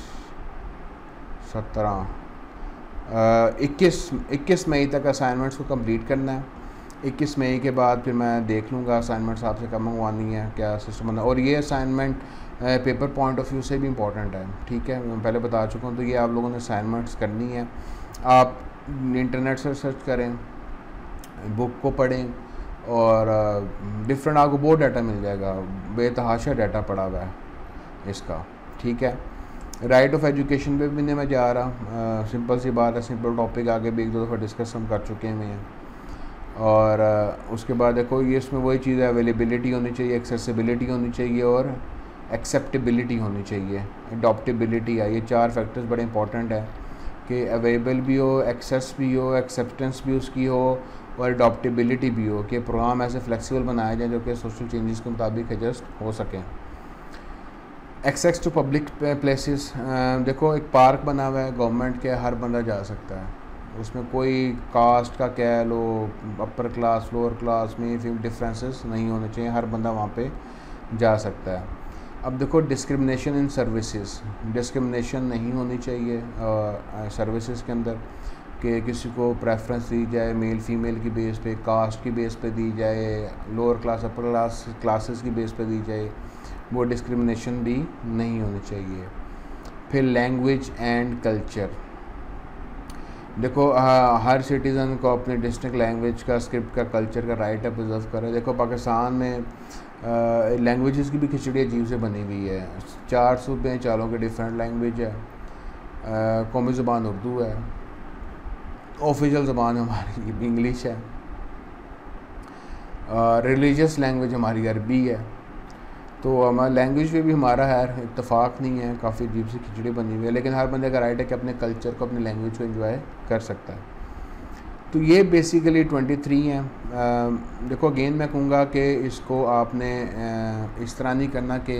सत्रह इक्कीस इक्कीस मई तक असाइनमेंट्स को कंप्लीट करना है। इक्कीस मई के बाद फिर मैं देख लूँगा असाइनमेंट्स आपसे कब मंगवानी है, क्या सिस्टम बना। और ये assignment paper point of view से भी इम्पॉर्टेंट है, ठीक है, मैं पहले बता चुका हूँ। तो ये आप लोगों ने असाइनमेंट्स करनी है। आप इंटरनेट से सर्च करें, बुक को पढ़ें, और डिफरेंट आपको बहुत डाटा मिल जाएगा, बेतहाशा डाटा पड़ा हुआ है इसका, ठीक है। राइट ऑफ एजुकेशन पे भी नहीं मैं जा रहा, सिंपल सी बात है, सिंपल टॉपिक आगे भी एक दो दफ़ा डिस्कस हम कर चुके हैं। और uh, उसके बाद देखो ये इसमें वही चीज़ है, अवेलेबिलिटी होनी चाहिए, एक्सेसिबिलिटी होनी चाहिए, और एक्सेप्टेबिलिटी होनी चाहिए, अडॉप्टेबिलिटी है। ये चार फैक्टर्स बड़े इंपॉर्टेंट है कि अवेलेबल भी हो, एक्सेस भी हो, एक्सेप्टेंस भी उसकी हो, और अडॉप्टेबिलिटी भी हो, कि प्रोग्राम ऐसे फ्लेक्सिबल बनाए जाए जो कि सोशल चेंजेस के मुताबिक एडजस्ट हो सकें। एक्सेस टू पब्लिक प्लेसेस, देखो एक पार्क बना हुआ है गवर्नमेंट के, हर बंदा जा सकता है, उसमें कोई कास्ट का कह लो, अपर क्लास लोअर क्लास में फिर डिफरेंसेस नहीं होने चाहिए, हर बंदा वहाँ पे जा सकता है। अब देखो डिस्क्रिमिनेशन इन सर्विसेज, डिस्क्रिमिनेशन नहीं होनी चाहिए सर्विसेज के अंदर, कि किसी को प्रेफरेंस दी जाए मेल फीमेल की बेस पे, कास्ट की बेस पे दी जाए, lower class upper class classes की बेस पे दी जाए, वो डिस्क्रिमिनेशन भी नहीं होनी चाहिए। फिर लैंग्वेज एंड कल्चर, देखो आ, हर सिटीज़न को अपने डिस्ट्रिक्ट लैंग्वेज का, स्क्रिप्ट का, कल्चर का राइट है प्रिजर्व करे। देखो पाकिस्तान में लैंग्वेजेस की भी खिचड़ी अजीब से बनी हुई है, चार सूबे हैं, चारों के डिफरेंट लैंग्वेज है, कौमी ज़बान उर्दू है, ऑफिशियल ज़बान हमारी इंग्लिश है, रिलीजियस लैंग्वेज हमारी अरबी है। तो हमारा लैंग्वेज पे भी हमारा है इत्तेफाक नहीं है, काफ़ी अजीब सी खिचड़ी बनी हुई है, लेकिन हर बंदे का राइट है कि अपने कल्चर को, अपनी लैंग्वेज को एंजॉय कर सकता है। तो ये बेसिकली ट्वेंटी थ्री हैं। देखो अगेन मैं कहूँगा कि इसको आपने आ, इस तरह नहीं करना कि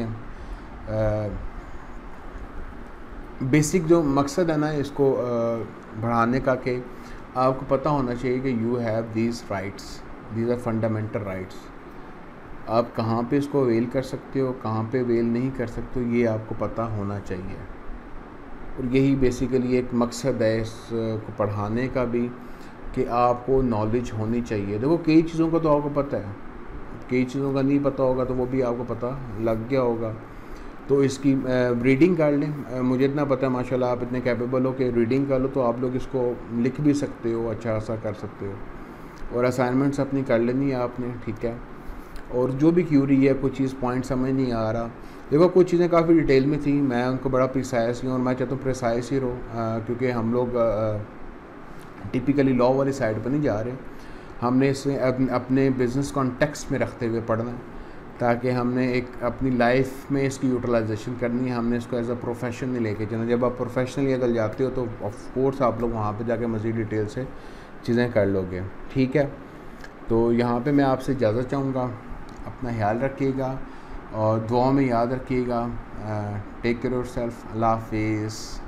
बेसिक जो मकसद है ना इसको आ, बढ़ाने का, कि आपको पता होना चाहिए कि you have these rights, these are fundamental rights. आप कहाँ पे इसको अवेल कर सकते हो, कहाँ पे अवेल नहीं कर सकते हो, ये आपको पता होना चाहिए। और यही बेसिकली एक मकसद है इसको पढ़ाने का भी, कि आपको नॉलेज होनी चाहिए। देखो कई चीज़ों का तो आपको पता है, कई चीज़ों का नहीं पता होगा तो वो भी आपको पता लग गया होगा। तो इसकी रीडिंग कर लें, मुझे इतना पता है माशाल्लाह आप इतने कैपेबल हो कि रीडिंग कर लो, तो आप लोग इसको लिख भी सकते हो, अच्छा सा कर सकते हो। और असाइनमेंट्स अपनी कर लेनी है आपने, ठीक है। और जो भी क्यूरी है, कुछ चीज़ पॉइंट समझ नहीं आ रहा, देखो कुछ चीज़ें काफ़ी डिटेल में थी, मैं उनको बड़ा प्रिसाइस हूँ, और मैं चाहता हूँ प्रिसाइस ही रहो, क्योंकि हम लोग टिपिकली लॉ वाली साइड पर नहीं जा रहे, हमने इसे अपने बिज़नेस कॉन्टेक्स्ट में रखते हुए पढ़ना है, ताकि हमने एक अपनी लाइफ में इसकी यूटिलाइजेशन करनी है। हमने इसको एज अ प्रोफेशन नहीं लेके चलना। जब आप प्रोफेशनली अगर जाते हो तो ऑफ कोर्स आप लोग वहाँ पे जाके मज़ीद डिटेल से चीज़ें कर लोगे, ठीक है। तो यहाँ पे मैं आपसे इजाज़त चाहूँगा, अपना ख्याल रखिएगा और दुआ में याद रखिएगा। Take care yourself. अल्लाह हाफिज़।